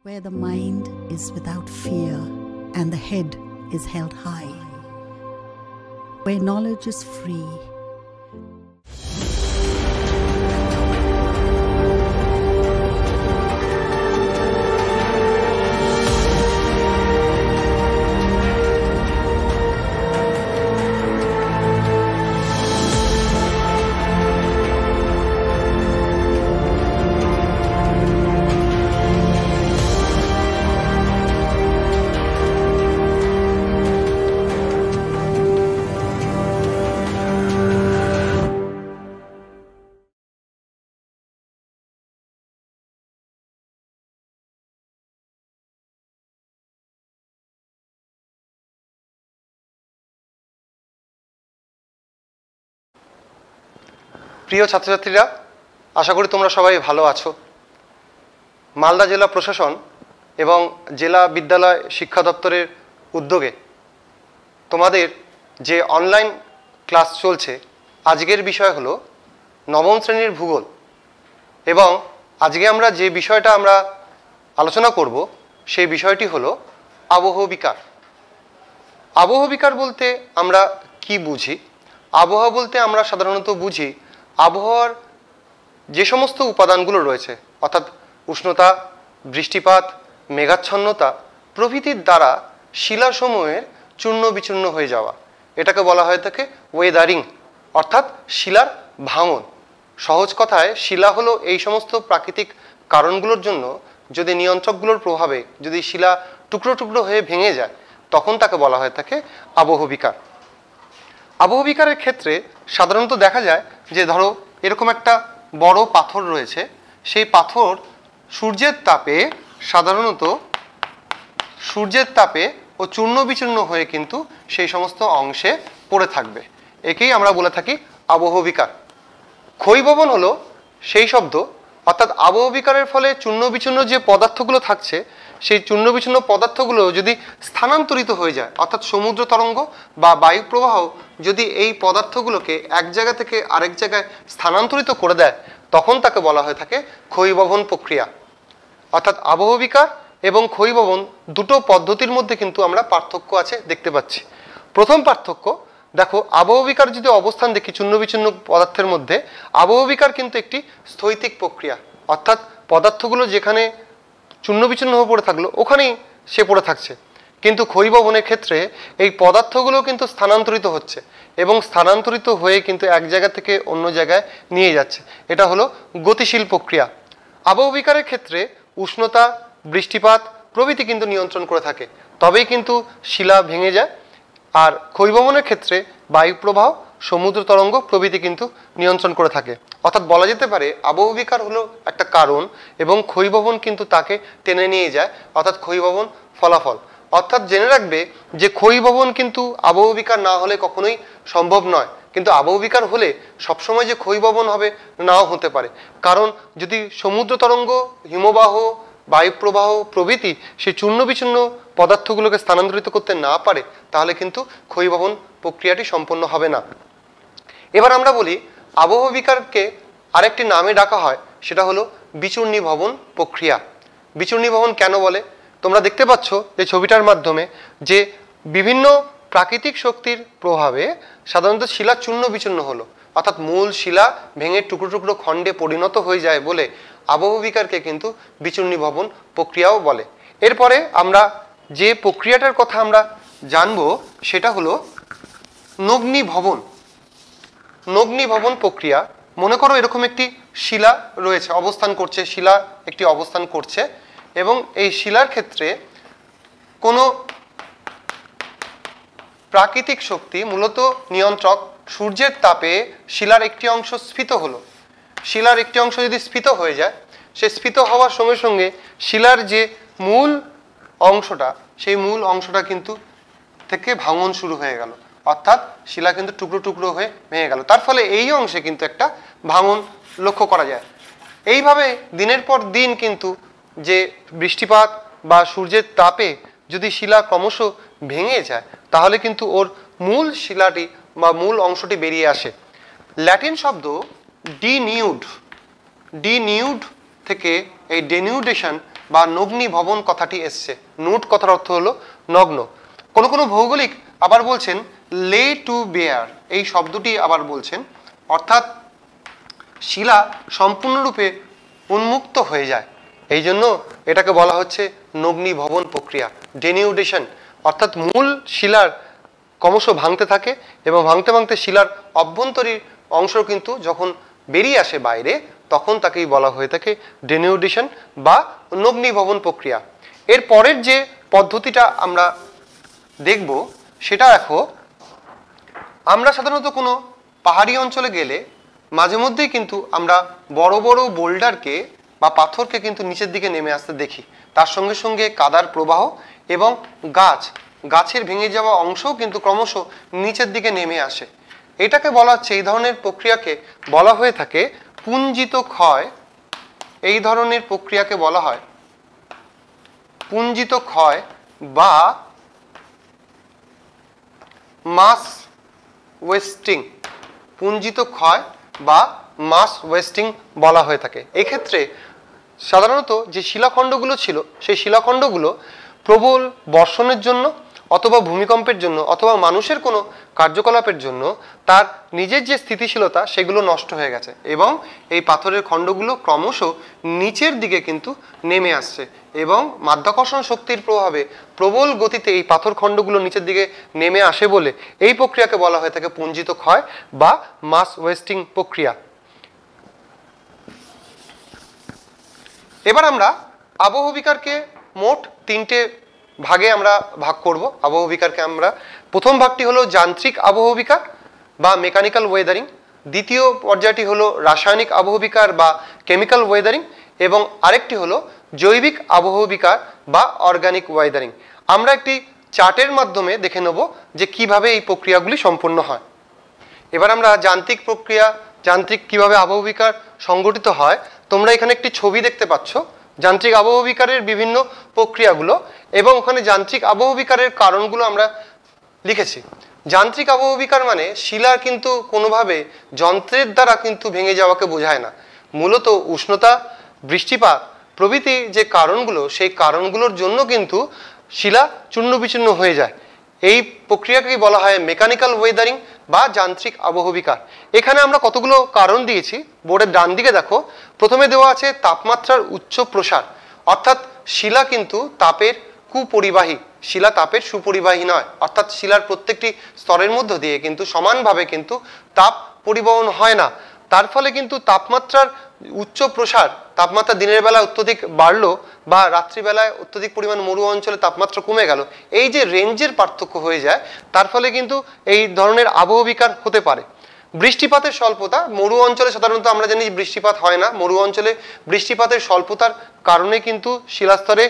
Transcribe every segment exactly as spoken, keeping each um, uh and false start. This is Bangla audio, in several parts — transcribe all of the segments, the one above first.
where the mind is without fear and the head is held high, where knowledge is free. প্রিয় ছাত্রছাত্রীরা, আশা করি তোমরা সবাই ভালো আছো। মালদা জেলা প্রশাসন এবং জেলা বিদ্যালয় শিক্ষা দপ্তরের উদ্যোগে তোমাদের যে অনলাইন ক্লাস চলছে, আজকের বিষয় হলো নবম শ্রেণীর ভূগোল। এবং আজকে আমরা যে বিষয়টা আমরা আলোচনা করব সেই বিষয়টি হলো আবহবিকার। আবহবিকার বলতে আমরা কি বুঝি? আবহাওয়া বলতে আমরা সাধারণত বুঝি আবহাওয়ার যে সমস্ত উপাদানগুলো রয়েছে, অর্থাৎ উষ্ণতা, বৃষ্টিপাত, মেঘাচ্ছন্নতা প্রভৃতির দ্বারা শিলাসমূহের চূর্ণ বিচূর্ণ হয়ে যাওয়া, এটাকে বলা হয়ে থাকে ওয়েদারিং, অর্থাৎ শিলার ভাঙন। সহজ কথায় শিলা হলো এই সমস্ত প্রাকৃতিক কারণগুলোর জন্য যদি নিয়ন্ত্রকগুলোর প্রভাবে যদি শিলা টুকরো টুকরো হয়ে ভেঙে যায়, তখন তাকে বলা হয়ে থাকে আবহবিকার। আবহবিকারের ক্ষেত্রে সাধারণত দেখা যায় যে ধরো এরকম একটা বড় পাথর রয়েছে, সেই পাথর সূর্যের তাপে সাধারণত সূর্যের তাপে ও চূর্ণ বিচূর্ণ হয়ে কিন্তু সেই সমস্ত অংশে পড়ে থাকবে। একেই আমরা বলে থাকি আবহবিকার। ক্ষয়ীভবন হলো সেই শব্দ, অর্থাৎ আবহবিকারের ফলে চূর্ণ বিচূর্ণ যে পদার্থগুলো থাকছে, সেই চূর্ণ বিচূর্ণ পদার্থগুলো যদি স্থানান্তরিত হয়ে যায়, অর্থাৎ সমুদ্র তরঙ্গ বা বায়ু প্রবাহ যদি এই পদার্থগুলোকে এক জায়গা থেকে আরেক জায়গায় স্থানান্তরিত করে দেয়, তখন তাকে বলা হয়ে থাকে ক্ষয়ীভবন প্রক্রিয়া। অর্থাৎ আবহবিকার এবং ক্ষয়ীভবন দুটো পদ্ধতির মধ্যে কিন্তু আমরা পার্থক্য আছে দেখতে পাচ্ছি। প্রথম পার্থক্য দেখো, আবহবিকার যদি অবস্থান দেখি চূর্ণ বিচূর্ণ পদার্থের মধ্যে, আবহবিকার কিন্তু একটি স্থৈতিক প্রক্রিয়া, অর্থাৎ পদার্থগুলো যেখানে চূর্ণ বিচূর্ণ হয়ে পড়ে থাকলো ওখানেই সে পড়ে থাকছে। কিন্তু ক্ষয়ীভবনের ক্ষেত্রে এই পদার্থগুলো কিন্তু স্থানান্তরিত হচ্ছে এবং স্থানান্তরিত হয়ে কিন্তু এক জায়গা থেকে অন্য জায়গায় নিয়ে যাচ্ছে। এটা হলো গতিশীল প্রক্রিয়া। আবহবিকারের ক্ষেত্রে উষ্ণতা, বৃষ্টিপাত প্রভৃতি কিন্তু নিয়ন্ত্রণ করে থাকে, তবেই কিন্তু শিলা ভেঙে যায়। আর ক্ষয়ীভবনের ক্ষেত্রে বায়ু প্রবাহ, সমুদ্র তরঙ্গ প্রভৃতি কিন্তু নিয়ন্ত্রণ করে থাকে। অর্থাৎ বলা যেতে পারে আবহবিকার হলো একটা কারণ এবং ক্ষয়ীভবন কিন্তু তাকে টেনে নিয়ে যায়, অর্থাৎ ক্ষয়ীভবন ফলাফল। অর্থাৎ জেনে রাখবে যে ক্ষয়ীভবন কিন্তু আবহবিকার না হলে কখনোই সম্ভব নয়, কিন্তু আবহবিকার হলে সবসময় যে ক্ষয়ীভবন হবে নাও হতে পারে। কারণ যদি সমুদ্র তরঙ্গ, হিমবাহ, বায়ুপ্রবাহ প্রভৃতি সেই চূর্ণ বিচূর্ণ পদার্থগুলোকে স্থানান্তরিত করতে না পারে, তাহলে কিন্তু ক্ষয়ীভবন প্রক্রিয়াটি সম্পন্ন হবে না। এবার আমরা বলি আবহবিকারকে আরেকটি নামে ডাকা হয়, সেটা হলো বিচূর্ণীভবন প্রক্রিয়া। বিচূর্ণীভবন কেন বলে? তোমরা দেখতে পাচ্ছ এই ছবিটার মাধ্যমে যে বিভিন্ন প্রাকৃতিক শক্তির প্রভাবে সাধারণত শিলা চূর্ণ বিচূর্ণ হলো, অর্থাৎ মূল শিলা ভেঙে টুকরো টুকরো খণ্ডে পরিণত হয়ে যায় বলে আবহবিকারকে কিন্তু বিচূর্ণীভবন প্রক্রিয়াও বলে। এরপরে আমরা যে প্রক্রিয়াটার কথা আমরা জানবো সেটা হলো নগ্নীভবন। নগ্নীভবন প্রক্রিয়া, মনে করো এরকম একটি শিলা রয়েছে, অবস্থান করছে, শিলা একটি অবস্থান করছে এবং এই শিলার ক্ষেত্রে কোনো প্রাকৃতিক শক্তি, মূলত নিয়ন্ত্রক, সূর্যের তাপে শিলার একটি অংশ স্ফীত হলো। শিলার একটি অংশ যদি স্ফীত হয়ে যায়, সে স্ফীত হওয়ার সঙ্গে সঙ্গে শিলার যে মূল অংশটা, সেই মূল অংশটা কিন্তু থেকে ভাঙন শুরু হয়ে গেল, অর্থাৎ শিলা কিন্তু টুকরো টুকরো হয়ে ভেঙে গেল। তার ফলে এই অংশে কিন্তু একটা ভাঙন লক্ষ্য করা যায়। এইভাবে দিনের পর দিন কিন্তু যে বৃষ্টিপাত বা সূর্যের তাপে যদি শিলা ক্রমশ ভেঙে যায়, তাহলে কিন্তু ওর মূল শিলাটি বা মূল অংশটি বেরিয়ে আসে। ল্যাটিন শব্দ ডিনিউড, ডিনিউড থেকে এই ডেনিউডেশন বা নগ্নি ভবন কথাটি এসছে। নুট কথার অর্থ হলো নগ্ন। কোনো কোনো ভৌগোলিক আবার বলছেন লে টু বেয়ার, এই শব্দটি আবার বলছেন, অর্থাৎ শিলা সম্পূর্ণরূপে উন্মুক্ত হয়ে যায়, এই জন্য এটাকে বলা হচ্ছে নগ্নি ভবন প্রক্রিয়া, ডেনিউডেশন। অর্থাৎ মূল শিলার ক্রমশ ভাঙতে থাকে এবং ভাঙতে ভাঙতে শিলার অভ্যন্তরীণ অংশ কিন্তু যখন বেরিয়ে আসে বাইরে, তখন তাকেই বলা হয়ে থাকে ডেনিউডেশন বা নগ্নি ভবন প্রক্রিয়া। এর পরের যে পদ্ধতিটা আমরা দেখব সেটা দেখো, আমরা সাধারণত কোনো পাহাড়ি অঞ্চলে গেলে মাঝে মধ্যেই কিন্তু আমরা বড় বড় বোল্ডারকে বা পাথরকে কিন্তু নিচের দিকে নেমে আসতে দেখি, তার সঙ্গে সঙ্গে কাদার প্রবাহ এবং গাছ গাছের ভেঙে যাওয়া অংশও কিন্তু ক্রমশ নিচের দিকে নেমে আসে। এটাকে বলা হচ্ছে, এই ধরনের প্রক্রিয়াকে বলা হয়ে থাকে পুঞ্জিত ক্ষয়। এই ধরনের প্রক্রিয়াকে বলা হয় পুঞ্জিত ক্ষয় বা মাস ওয়েস্টিং। পুঞ্জিত ক্ষয় বা মাস ওয়েস্টিং বলা হয়ে থাকে। এক্ষেত্রে সাধারণত যে শিলাখণ্ডগুলো ছিল সেই শিলাখণ্ডগুলো প্রবল বর্ষণের জন্য অথবা ভূমিকম্পের জন্য অথবা মানুষের কোনো কার্যকলাপের জন্য তার নিজের যে স্থিতিশীলতা সেগুলো নষ্ট হয়ে গেছে এবং এই পাথরের খণ্ডগুলো ক্রমশ নিচের দিকে কিন্তু নেমে আসছে এবং মাধ্যাকর্ষণ শক্তির প্রভাবে প্রবল গতিতে এই পাথর খণ্ডগুলো নিচের দিকে নেমে আসে বলে এই প্রক্রিয়াকে বলা হয়ে থাকে পুঞ্জিত ক্ষয় বা মাস ওয়েস্টিং প্রক্রিয়া। এবার আমরা আবহবিকারকে মোট তিনটে ভাগে আমরা ভাগ করব। আবহবিকারকে আমরা, প্রথম ভাগটি হলো যান্ত্রিক আবহবিকার বা মেকানিক্যাল ওয়েদারিং, দ্বিতীয় পর্যায়টি হলো রাসায়নিক আবহবিকার বা কেমিক্যাল ওয়েদারিং এবং আরেকটি হলো জৈবিক আবহবিকার বা অর্গানিক ওয়েদারিং। আমরা একটি চার্টের মাধ্যমে দেখে নেব যে কিভাবে এই প্রক্রিয়াগুলি সম্পন্ন হয়। এবার আমরা যান্ত্রিক প্রক্রিয়া, যান্ত্রিক কিভাবে আবহবিকার সংগঠিত হয়, তোমরা এখানে একটি ছবি দেখতে পাচ্ছ যান্ত্রিক আবহবিকারের বিভিন্ন প্রক্রিয়াগুলো এবং ওখানে যান্ত্রিক আবহবিকারের কারণগুলো আমরা লিখেছি। যান্ত্রিক আবহবিকার মানে শিলা কিন্তু কোনোভাবে যন্ত্রের দ্বারা কিন্তু ভেঙে যাওয়াকে বোঝায় না, মূলত উষ্ণতা, বৃষ্টিপাত প্রভৃতি যে কারণগুলো সেই কারণগুলোর জন্য কিন্তু শিলা চূর্ণ বিচূর্ণ হয়ে যায়। এই প্রক্রিয়াকেই বলা হয় মেকানিক্যাল ওয়েদারিং বা যান্ত্রিক আবহবিকার। এখানে আমরা কতগুলো কারণ দিয়েছি, বোর্ডের ডান দিকে দেখো। প্রথমে দেওয়া আছে তাপমাত্রার উচ্চ প্রসার, অর্থাৎ শিলা কিন্তু তাপের কুপরিবাহী, শিলা তাপের সুপরিবাহী নয়, অর্থাৎ শিলার প্রত্যেকটি স্তরের মধ্য দিয়ে কিন্তু সমানভাবে কিন্তু তাপ পরিবহন হয় না। তার ফলে কিন্তু তাপমাত্রার উচ্চ প্রসার, তাপমাত্রা দিনের বেলা অত্যধিক বাড়লো বা রাত্রিবেলায় অত্যধিক পরিমাণ মরু অঞ্চলে তাপমাত্রা কমে গেল, এই যে রেঞ্জের পার্থক্য হয়ে যায়, তার ফলে কিন্তু এই ধরনের আবহবিকার হতে পারে। বৃষ্টিপাতের স্বল্পতা, মরু অঞ্চলে সাধারণত আমরা জানি বৃষ্টিপাত হয় না, মরু অঞ্চলে বৃষ্টিপাতের স্বল্পতার কারণে কিন্তু শিলাস্তরে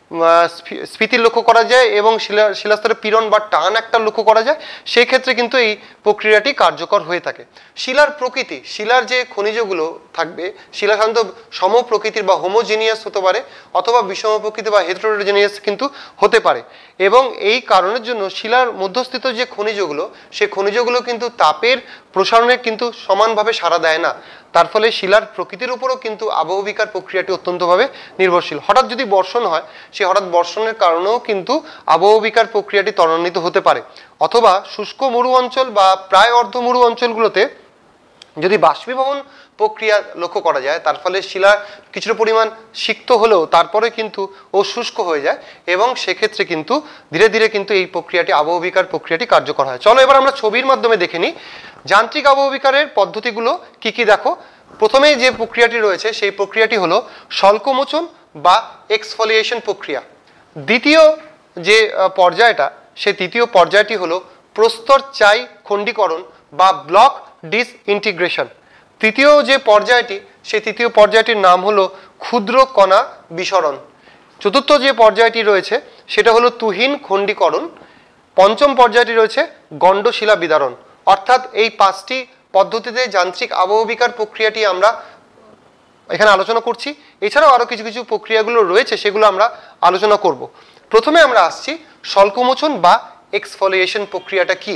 স্ফীতি লক্ষ্য করা যায় এবং শিলা শিলাস্তরে পীড়ন বা টান একটা লক্ষ্য করা যায়, সেই ক্ষেত্রে কিন্তু এই প্রক্রিয়াটি কার্যকর হয়ে থাকে। শিলার প্রকৃতি, শিলার যে খনিজগুলো থাকবে, শিলা সাধারণত সম প্রকৃতির বা হোমোজিনিয়াস হতে পারে অথবা বিষম প্রকৃতি বা হেটেরোজেনিয়াস কিন্তু হতে পারে এবং এই কারণের জন্য শিলার মধ্যস্থিত যে খনিজগুলো সেই খনিজগুলো কিন্তু তাপের প্রসারণে কিন্তু সমানভাবে সাড়া দেয় না, তার ফলে শিলার প্রকৃতির উপরও কিন্তু আবহবিকার প্রক্রিয়াটি অত্যন্তভাবে নির্ভরশীল। হঠাৎ যদি বর্ষণ হয়, সেই হঠাৎ বর্ষণের কারণেও কিন্তু আবহবিকার প্রক্রিয়াটি ত্বরান্বিত হতে পারে। অথবা শুষ্ক মরু অঞ্চল বা প্রায় অর্ধমরু অঞ্চলগুলোতে যদি বাষ্পীভবন প্রক্রিয়া লক্ষ্য করা যায়, তার ফলে শিলা কিছুটা পরিমাণ সিক্ত হলেও তারপরে কিন্তু ও শুষ্ক হয়ে যায় এবং সেক্ষেত্রে কিন্তু ধীরে ধীরে কিন্তু এই প্রক্রিয়াটি আবহবিকার প্রক্রিয়াটি কার্যকর হয়। চলো এবার আমরা ছবির মাধ্যমে দেখে নিই যান্ত্রিক আবহবিকারের পদ্ধতিগুলো কি কি। দেখো, প্রথমেই যে প্রক্রিয়াটি রয়েছে সেই প্রক্রিয়াটি হলো স্বল্পমোচন বা এক্সফোলিয়েশন প্রক্রিয়া। দ্বিতীয় যে পর্যায়টা, সেই তৃতীয় পর্যায়টি হলো প্রস্তর চাই খণ্ডীকরণ বা ব্লক ডিসইন্টিগ্রেশন। তৃতীয় যে পর্যায়টি, সেই তৃতীয় পর্যায়টির নাম হলো ক্ষুদ্র কণা বিসরণ। চতুর্থ যে পর্যায়টি রয়েছে সেটা হলো তুহিন খণ্ডীকরণ। পঞ্চম পর্যায়টি রয়েছে গণ্ডশিলা বিদারণ। অর্থাৎ এই পাঁচটি পদ্ধতিতে যান্ত্রিক আবহবিকার প্রক্রিয়াটি আমরা এখানে আলোচনা করছি। এছাড়াও আরও কিছু কিছু প্রক্রিয়াগুলো রয়েছে, সেগুলো আমরা আলোচনা করব। প্রথমে আমরা আসছি স্বল্পমোচন বা এক্সফোলিয়েশন প্রক্রিয়াটা কি।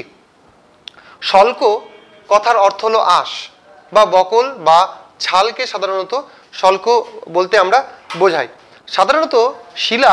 স্বল্প কথার অর্থ হলো আঁশ বা বকল বা ছালকে সাধারণত স্বল্প বলতে আমরা বোঝাই। সাধারণত শিলা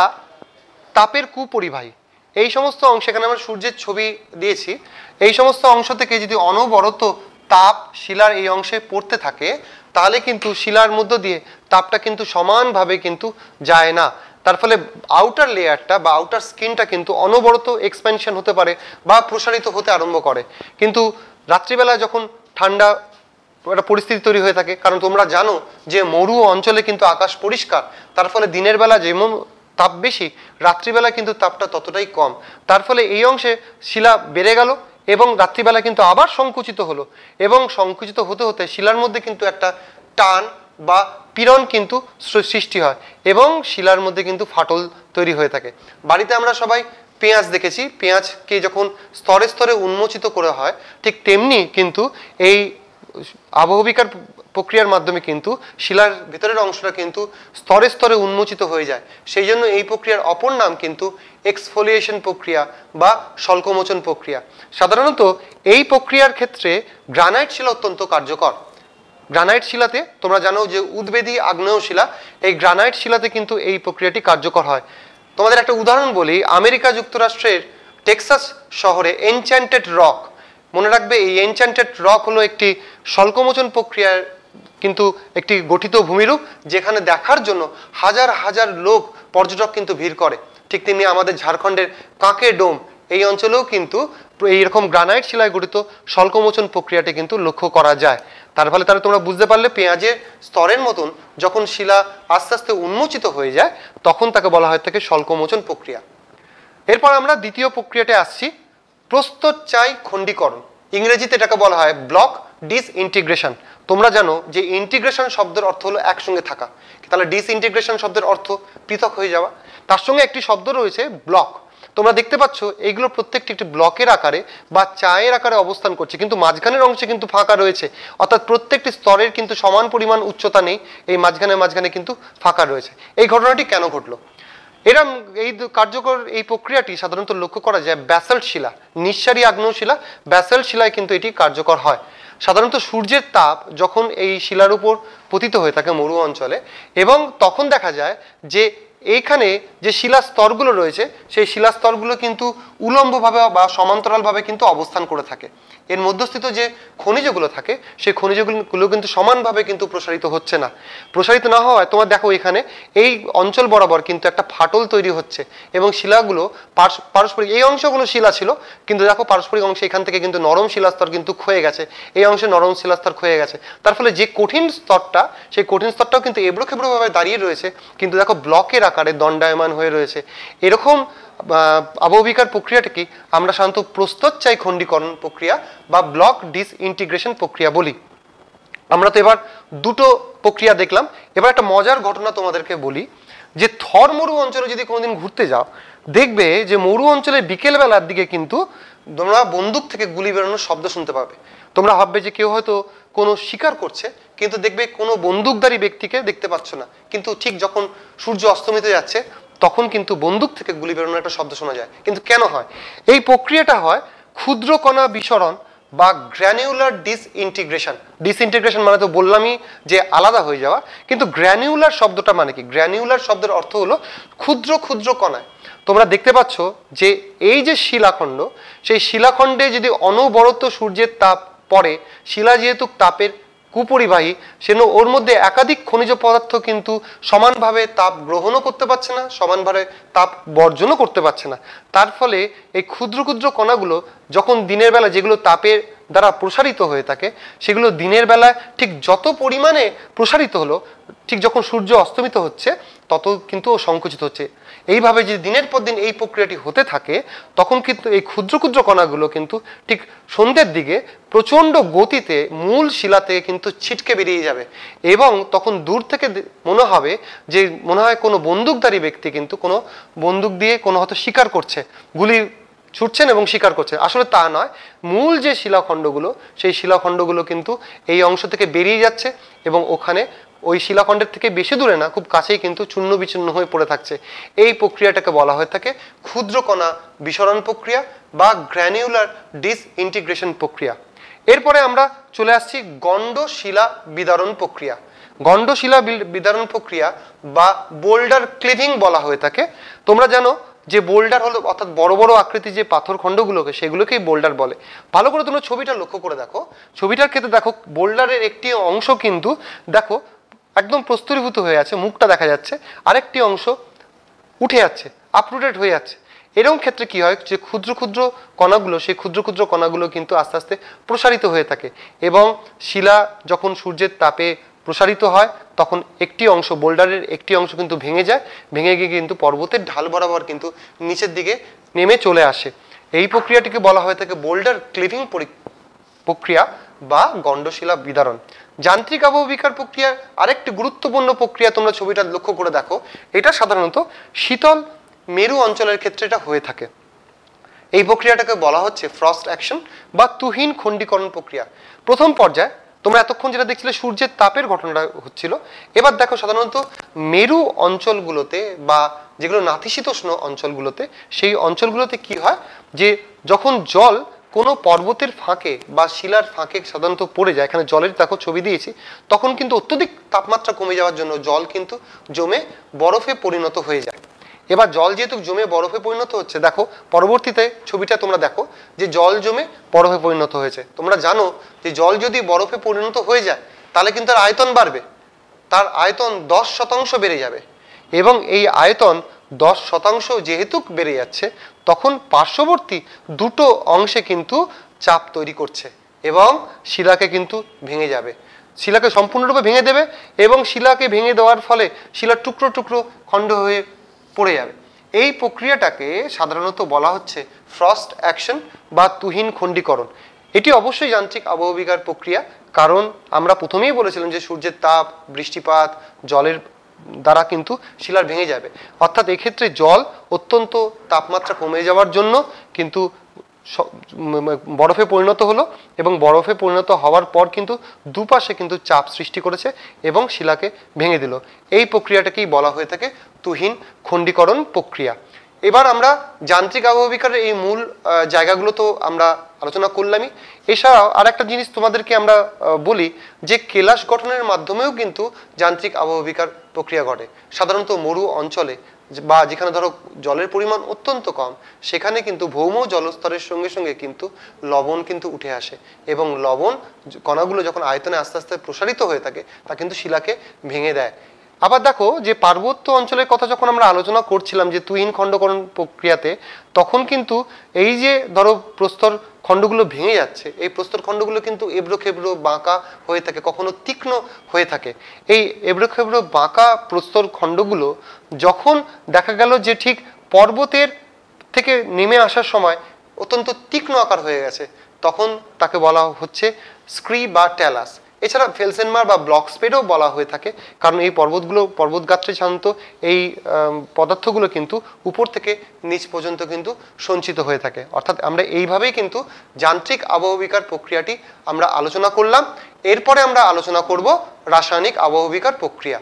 তাপের কুপরিবাহী। এই সমস্ত অংশ, এখানে আমরা সূর্যের ছবি দিয়েছি, এই সমস্ত অংশ থেকে যদি অনবরত তাপ শিলার এই অংশে পড়তে থাকে তাহলে কিন্তু শিলার মধ্য দিয়ে তাপটা কিন্তু সমানভাবে কিন্তু যায় না। তার ফলে আউটার লেয়ারটা বা আউটার স্কিনটা কিন্তু অনবরত এক্সপ্যানশন হতে পারে বা প্রসারিত হতে আরম্ভ করে। কিন্তু রাত্রিবেলা যখন ঠান্ডা একটা পরিস্থিতি তৈরি হয়ে থাকে, কারণ তোমরা জানো যে মরু অঞ্চলে কিন্তু আকাশ পরিষ্কার, তার ফলে দিনের বেলা যেমন তাপ বেশি, রাত্রিবেলা কিন্তু তাপটা ততটাই কম। তার ফলে এই অংশে শিলা বেড়ে গেল এবং রাত্রিবেলা কিন্তু আবার সংকুচিত হলো, এবং সংকুচিত হতে হতে শিলার মধ্যে কিন্তু একটা টান বা পীড়ন কিন্তু সৃষ্টি হয় এবং শিলার মধ্যে কিন্তু ফাটল তৈরি হয়ে থাকে। বাড়িতে আমরা সবাই পেঁয়াজ দেখেছি, পেঁয়াজকে যখন স্তরে স্তরে উন্মোচিত করা হয় ঠিক তেমনি কিন্তু এই আবহবিকার প্রক্রিয়ার মাধ্যমে কিন্তু শিলার ভিতরের অংশটা কিন্তু স্তরে স্তরে উন্মোচিত হয়ে যায়। সেই জন্য এই প্রক্রিয়ার অপর নাম কিন্তু এক্সফোলিয়েশন প্রক্রিয়া বা স্বল্পমোচন প্রক্রিয়া। সাধারণত এই প্রক্রিয়ার ক্ষেত্রে গ্রানাইট শিলা অত্যন্ত কার্যকর। গ্রানাইট শিলাতে তোমরা জানো যে উদ্বেদী আগ্নেয় শিলা, এই গ্রানাইট শিলাতে কিন্তু এই প্রক্রিয়াটি কার্যকর হয়। তোমাদের একটা উদাহরণ বলি, আমেরিকা যুক্তরাষ্ট্রের টেক্সাস শহরে এনচ্যান্টেড রক, মনে রাখবে এই এনচ্যান্টেড রক হলো একটি স্বল্পমোচন প্রক্রিয়ার কিন্তু একটি গঠিত ভূমিরূপ, যেখানে দেখার জন্য হাজার হাজার লোক পর্যটক কিন্তু ভিড় করে। ঠিক তেমনি আমাদের ঝাড়খণ্ডের কাঁকে ডোম এই অঞ্চলেও কিন্তু এইরকম গ্রানাইট শিলায় গঠিত স্বল্পমোচন প্রক্রিয়াটি কিন্তু লক্ষ্য করা যায়। তার ফলে তাহলে তোমরা বুঝতে পারলে পেঁয়াজের স্তরের মতন যখন শিলা আস্তে আস্তে উন্মোচিত হয়ে যায় তখন তাকে বলা হয় থাকে স্বল্পমোচন প্রক্রিয়া। এরপর আমরা দ্বিতীয় প্রক্রিয়াতে আসছি, প্রস্তরচায়ী খণ্ডীকরণ। ইংরেজিতে এটাকে বলা হয় ব্লক ডিসইন্টিগ্রেশন। তোমরা জানো যে ইন্টিগ্রেশন শব্দের অর্থ হলো একসঙ্গে থাকা, তাহলে ডিসইন্টিগ্রেশন শব্দের অর্থ পৃথক হয়ে যাওয়া। তার সঙ্গে একটি শব্দ রয়েছে ব্লক। তোমরা দেখতে পাচ্ছ এইগুলো প্রত্যেকটি একটি ব্লকের আকারে বা চায়ের আকারে অবস্থান করছে, কিন্তু মাঝখানের অংশে কিন্তু ফাঁকা রয়েছে, অর্থাৎ প্রত্যেকটি স্তরের কিন্তু সমান পরিমাণ উচ্চতা নেই, এই মাঝখানে মাঝখানে কিন্তু ফাঁকা রয়েছে। এই ঘটনাটি কেন ঘটলো? এরম এই কার্যকর এই প্রক্রিয়াটি সাধারণত লক্ষ্য করা যায় ব্যাসাল্ট শিলা, নিঃসারী আগ্নেয় শিলা, ব্যাসাল্ট শিলায় কিন্তু এটি কার্যকর হয়। সাধারণত সূর্যের তাপ যখন এই শিলার উপর পতিত হয়ে থাকে মরু অঞ্চলে, এবং তখন দেখা যায় যে এইখানে যে শিলা স্তরগুলো রয়েছে সেই শিলা স্তরগুলো কিন্তু উলম্বভাবে বা সমান্তরালভাবে কিন্তু অবস্থান করে থাকে। এর মধ্যস্থিত যে খনিজগুলো থাকে সেই খনিজগুলো কিন্তু সমানভাবে কিন্তু প্রসারিত হচ্ছে না। প্রসারিত না হওয়ায় তোমার দেখো এখানে এই অঞ্চল বরাবর কিন্তু একটা ফাটল তৈরি হচ্ছে এবং শিলাগুলো পারস্পরিক, এই অংশগুলো শিলা ছিল কিন্তু দেখো পারস্পরিক অংশে এখান থেকে কিন্তু নরম শিলাস্তর কিন্তু ক্ষয়ে গেছে, এই অংশে নরম শিলাস্তর ক্ষয়ে গেছে। তার ফলে যে কঠিন স্তরটা সেই কঠিন স্তরটাও কিন্তু এবড়ো খেবড়োভাবে দাঁড়িয়ে রয়েছে, কিন্তু দেখো ব্লকের আকারে দণ্ডায়মান হয়ে রয়েছে। এরকম আবহবিকার প্রক্রিয়াটাকে আমরা সাধারণত প্রস্তরচায়ী খণ্ডীকরণ প্রক্রিয়া বা ব্লক ডিসইন্টিগ্রেশন প্রক্রিয়া বলি। আমরা তো এবার দুটো প্রক্রিয়া দেখলাম, এবার একটা মজার ঘটনা তোমাদেরকে বলি যে থর মরু অঞ্চলে যদি কোনোদিন ঘুরতে যাও দেখবে যে মরু অঞ্চলে বিকেলবেলার দিকে কিন্তু তোমরা বন্দুক থেকে গুলি বেরোনোর শব্দ শুনতে পাবে। তোমরা ভাববে যে কেউ হয়তো কোনো শিকার করছে, কিন্তু দেখবে কোনো বন্দুকধারী ব্যক্তিকে দেখতে পাচ্ছ না, কিন্তু ঠিক যখন সূর্য অস্তমিত যাচ্ছে তখন কিন্তু বন্দুক থেকে গুলি বেরোনোর একটা শব্দ শোনা যায়। কিন্তু কেন হয়? এই প্রক্রিয়াটা হয় ক্ষুদ্র কণা বিসরণ বা গ্র্যানিউলার ডিসইন্টিগ্রেশন। ডিসইন্টিগ্রেশন মানে তো বললামই যে আলাদা হয়ে যাওয়া, কিন্তু গ্র্যানিউলার শব্দটা মানে কি? গ্র্যানিউলার শব্দের অর্থ হলো ক্ষুদ্র ক্ষুদ্র কণায়। তোমরা দেখতে পাচ্ছ যে এই যে শিলাখণ্ড, সেই শিলাখণ্ডে যদি অনবরত সূর্যের তাপ পড়ে, শিলা যেহেতু তাপের কুপরিবাহী সেজন্য ওর মধ্যে একাধিক খনিজ পদার্থ কিন্তু সমানভাবে তাপ গ্রহণও করতে পারছে না, সমানভাবে তাপ বর্জনও করতে পারছে না। তার ফলে এই ক্ষুদ্র ক্ষুদ্র কণাগুলো যখন দিনের বেলা যেগুলো তাপের দ্বারা প্রসারিত হয়ে থাকে সেগুলো দিনের বেলায় ঠিক যত পরিমাণে প্রসারিত হলো, ঠিক যখন সূর্য অস্তমিত হচ্ছে তত কিন্তু সংকুচিত হচ্ছে। এইভাবে যে দিনের পর দিন এই প্রক্রিয়াটি হতে থাকে তখন কিন্তু এই ক্ষুদ্র ক্ষুদ্র কণাগুলো কিন্তু ঠিক সন্ধ্যের দিকে প্রচণ্ড গতিতে মূল শিলা থেকে কিন্তু ছিটকে বেরিয়ে যাবে, এবং তখন দূর থেকে মনে হবে যে মনে হয় কোনো বন্দুকধারী ব্যক্তি কিন্তু কোনো বন্দুক দিয়ে কোনো হয়তো শিকার করছে, গুলি ছুটছেন এবং শিকার করছে। আসলে তা নয়, মূল যে শিলাখণ্ডগুলো সেই শিলাখণ্ডগুলো কিন্তু এই অংশ থেকে বেরিয়ে যাচ্ছে এবং ওখানে ওই শিলাখণ্ডের থেকে বেশি দূরে না, খুব কাছেই কিন্তু চূর্ণ বিচূর্ণ হয়ে পড়ে থাকছে। এই প্রক্রিয়াটাকে বলা হয়ে থাকে ক্ষুদ্র কণা বিসরণ প্রক্রিয়া বা গ্র্যানিউলার ডিসইন্টিগ্রেশন প্রক্রিয়া। এরপরে আমরা চলে আসছি গণ্ড শিলা বিদারণ প্রক্রিয়া। গণ্ডশিলা বিদারণ প্রক্রিয়া বা বোল্ডার ক্লিভিং বলা হয়ে থাকে। তোমরা জানো যে বোল্ডার হলো অর্থাৎ বড় বড় আকৃতি যে পাথর খণ্ডগুলোকে সেগুলোকেই বোল্ডার বলে। ভালো করে তোমরা ছবিটা লক্ষ্য করে দেখো, ছবিটার ক্ষেত্রে দেখো বোল্ডারের একটি অংশ কিন্তু দেখো একদম প্রস্তরীভূত হয়ে আছে, মুখটা দেখা যাচ্ছে, আরেকটি অংশ উঠে যাচ্ছে, আপরুটেড হয়ে যাচ্ছে। এরকম ক্ষেত্রে কি হয় যে ক্ষুদ্র ক্ষুদ্র কণাগুলো সেই ক্ষুদ্র ক্ষুদ্র কণাগুলো কিন্তু আস্তে আস্তে প্রসারিত হয়ে থাকে এবং শিলা যখন সূর্যের তাপে প্রসারিত হয় তখন একটি অংশ বোল্ডারের একটি অংশ কিন্তু ভেঙে যায়, ভেঙে গিয়ে কিন্তু পর্বতের ঢাল বরাবর কিন্তু নিচের দিকে নেমে চলে আসে। এই প্রক্রিয়াটিকে বলা হয়ে থাকে বোল্ডার ক্লিভিং প্রক্রিয়া বা গণ্ডশিলা বিদারণ। যান্ত্রিক আবহবিকার প্রক্রিয়ার আরেকটি গুরুত্বপূর্ণ প্রক্রিয়া তোমরা ছবিটা লক্ষ্য করে দেখো, এটা সাধারণত শীতল মেরু অঞ্চলের ক্ষেত্রে এটা হয়ে থাকে। এই প্রক্রিয়াটাকে বলা হচ্ছে ফ্রস্ট অ্যাকশন বা তুহিন খণ্ডীকরণ প্রক্রিয়া। প্রথম পর্যায়ে তোমরা এতক্ষণ যেটা দেখছিলে সূর্যের তাপের ঘটনাটা হচ্ছিল, এবার দেখো সাধারণত মেরু অঞ্চলগুলোতে বা যেগুলো নাতিশীতোষ্ণ অঞ্চলগুলোতে সেই অঞ্চলগুলোতে কি হয় যে যখন জল কোনো পর্বতের ফাঁকে বা শিলার ফাঁকে সাধারণত পড়ে যায়, এখানে জলের দেখো ছবি দিয়েছি, তখন কিন্তু অত্যধিক তাপমাত্রা কমে যাওয়ার জন্য জল কিন্তু জমে বরফে পরিণত হয়ে যায়। এবার জল যেহেতু জমে বরফে পরিণত হচ্ছে, দেখো পরবর্তীতে ছবিটা তোমরা দেখো যে জল জমে বরফে পরিণত হয়েছে। তোমরা জানো যে জল যদি বরফে পরিণত হয়ে যায় তাহলে কিন্তু তার আয়তন বাড়বে, তার আয়তন দশ শতাংশ বেড়ে যাবে এবং এই আয়তন দশ শতাংশ যেহেতু বেড়ে যাচ্ছে তখন পার্শ্ববর্তী দুটো অংশে কিন্তু চাপ তৈরি করছে এবং শিলাকে কিন্তু ভেঙে যাবে, শিলাকে সম্পূর্ণরূপে ভেঙে দেবে এবং শিলাকে ভেঙে দেওয়ার ফলে শিলার টুকরো টুকরো খণ্ড হয়ে পড়ে যাবে। এই প্রক্রিয়াটাকে সাধারণত বলা হচ্ছে ফ্রস্ট অ্যাকশন বা তুহিন খণ্ডীকরণ। এটি অবশ্যই যান্ত্রিক আবহবিকার প্রক্রিয়া, কারণ আমরা প্রথমেই বলেছিলাম যে সূর্যের তাপ, বৃষ্টিপাত, জলের দ্বারা কিন্তু শিলার ভেঙে যাবে। অর্থাৎ এক্ষেত্রে জল অত্যন্ত তাপমাত্রা কমে যাওয়ার জন্য কিন্তু বরফে পরিণত হলো এবং বরফে পরিণত হওয়ার পর কিন্তু দুপাশে কিন্তু চাপ সৃষ্টি করেছে এবং শিলাকে ভেঙে দিল। এই প্রক্রিয়াটাকেই বলা হয়ে থাকে তুহিন খণ্ডীকরণ প্রক্রিয়া। এবার আমরা যান্ত্রিক আবহবিকার এই মূল জায়গাগুলো তো আমরা আলোচনা করলামই। এছাড়াও আর একটা জিনিস তোমাদেরকে আমরা বলি যে কেলাস গঠনের মাধ্যমেও কিন্তু যান্ত্রিক আবহবিকার প্রক্রিয়া ঘটে। সাধারণত মরু অঞ্চলে বা যেখানে ধরো জলের পরিমাণ অত্যন্ত কম সেখানে কিন্তু ভৌম জলস্তরের সঙ্গে সঙ্গে কিন্তু লবণ কিন্তু উঠে আসে এবং লবণ কণাগুলো যখন আয়তনে আস্তে আস্তে প্রসারিত হয়ে থাকে তা কিন্তু শিলাকে ভেঙে দেয়। আবার দেখো যে পার্বত্য অঞ্চলের কথা যখন আমরা আলোচনা করছিলাম যে তুহিন খণ্ডকরণ প্রক্রিয়াতে, তখন কিন্তু এই যে ধরো প্রস্তর খণ্ডগুলো ভেঙে যাচ্ছে, এই প্রস্তর খণ্ডগুলো কিন্তু এবড়ো খেবড়ো বাঁকা হয়ে থাকে, কখনো তীক্ষ্ণ হয়ে থাকে। এই এবড়ো খেবড়ো বাঁকা প্রস্তর খণ্ডগুলো যখন দেখা গেল যে ঠিক পর্বতের থেকে নেমে আসার সময় অত্যন্ত তীক্ষ্ণ আকার হয়ে গেছে, তখন তাকে বলা হচ্ছে স্ক্রি বা ট্যালাস। এছাড়া ফেলসেনমার বা ব্লক স্পেডও বলা হয়ে থাকে, কারণ এই পর্বতগুলো পর্বতগাত্রে সাধারণত এই পদার্থগুলো কিন্তু উপর থেকে নিচ পর্যন্ত কিন্তু সঞ্চিত হয়ে থাকে। অর্থাৎ আমরা এইভাবেই কিন্তু যান্ত্রিক আবহবিকার প্রক্রিয়াটি আমরা আলোচনা করলাম। এরপরে আমরা আলোচনা করব রাসায়নিক আবহবিকার প্রক্রিয়া।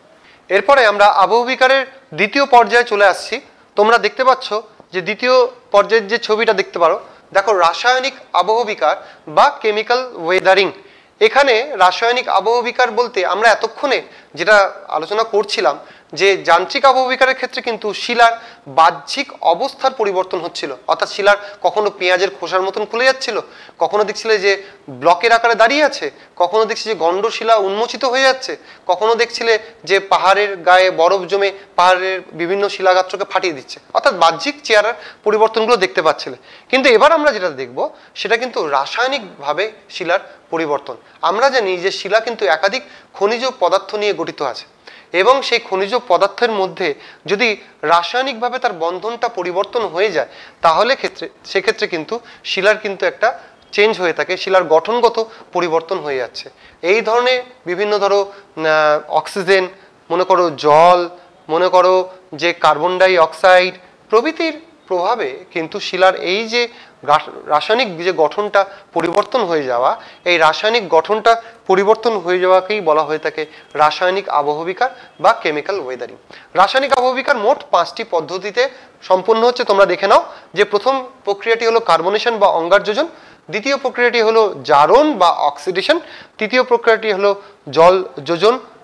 এরপরে আমরা আবহবিকারের দ্বিতীয় পর্যায়ে চলে আসছি। তোমরা দেখতে পাচ্ছ যে দ্বিতীয় পর্যায়ের যে ছবিটা দেখতে পারো, দেখো রাসায়নিক আবহবিকার বা কেমিক্যাল ওয়েদারিং। এখানে রাসায়নিক আবহবিকার বলতে আমরা এতক্ষণে যেটা আলোচনা করছিলাম যে যান্ত্রিক আবহবিকারের ক্ষেত্রে কিন্তু শিলার বাহ্যিক অবস্থার পরিবর্তন হচ্ছিল, অর্থাৎ শিলার কখনো পেঁয়াজের খোসার মতন খুলে যাচ্ছিল, কখনো দেখছিলে যে ব্লকের আকারে দাঁড়িয়ে আছে, কখনো দেখছি যে গণ্ডশিলা উন্মোচিত হয়ে যাচ্ছে, কখনো দেখছিলে যে পাহাড়ের গায়ে বরফ জমে পাহাড়ের বিভিন্ন শিলাগাত্রকে ফাটিয়ে দিচ্ছে, অর্থাৎ বাহ্যিক চেহারার পরিবর্তনগুলো দেখতে পাচ্ছিলে। কিন্তু এবার আমরা যেটা দেখব সেটা কিন্তু রাসায়নিকভাবে শিলার পরিবর্তন। আমরা জানি যে শিলা কিন্তু একাধিক খনিজ পদার্থ নিয়ে গঠিত আছে এবং সেই খনিজ পদার্থের মধ্যে যদি রাসায়নিকভাবে তার বন্ধনটা পরিবর্তন হয়ে যায় তাহলে ক্ষেত্রে সেক্ষেত্রে কিন্তু শিলার কিন্তু একটা চেঞ্জ হয়ে থাকে, শিলার গঠনগত পরিবর্তন হয়ে যাচ্ছে। এই ধরনের বিভিন্ন ধরো অক্সিজেন, মনে করো জল, মনে করো যে কার্বন ডাই অক্সাইড প্রভৃতির প্রভাবে কিন্তু শিলার এই যে রাসায়নিক যে গঠনটা পরিবর্তন হয়ে যাওয়া, এই রাসায়নিক গঠনটা পরিবর্তন হয়ে যাওয়াকেই বলা হয়ে থাকে রাসায়নিক আবহবিকার বা কেমিক্যাল ওয়েদারিং। রাসায়নিক আবহবিকার মোট পাঁচটি পদ্ধতিতে সম্পন্ন হচ্ছে, তোমরা দেখে নাও। যে প্রথম প্রক্রিয়াটি হলো কার্বনেশন বা অঙ্গার যোজন, দ্বিতীয় প্রক্রিয়াটি হলো জারণ বা অক্সিডেশন, তৃতীয় প্রক্রিয়াটি হলো জল যোজন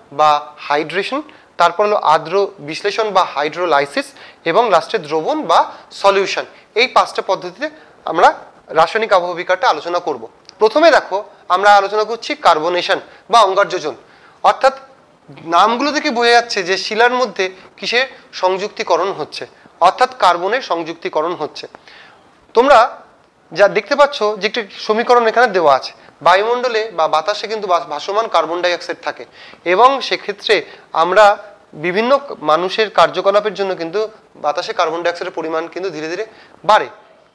বা হাইড্রেশন, তারপর হলো আর্দ্র বিশ্লেষণ বা হাইড্রোলাইসিস, এবং লাস্টে দ্রবণ বা সলিউশন। এই পাঁচটা পদ্ধতিতে আমরা রাসায়নিক আবহবিকারটা আলোচনা করব। প্রথমে দেখো আমরা আলোচনা করছি কার্বনেশন বা অঙ্গারযোজন। অর্থাৎ নামগুলো থেকে বোঝা যাচ্ছে যে শিলার মধ্যে কিসের সংযুক্তিকরণ হচ্ছে, অর্থাৎ কার্বনের সংযুক্তিকরণ হচ্ছে। তোমরা যা দেখতে পাচ্ছ যে একটি সমীকরণ এখানে দেওয়া আছে, বায়ুমণ্ডলে বা বাতাসে কিন্তু ভাসমান কার্বন ডাই অক্সাইড থাকে, এবং সেক্ষেত্রে আমরা বিভিন্ন মানুষের কার্যকলাপের জন্য কিন্তু বাতাসে কার্বন ডাই অক্সাইডের পরিমাণ কিন্তু ধীরে ধীরে বাড়ে।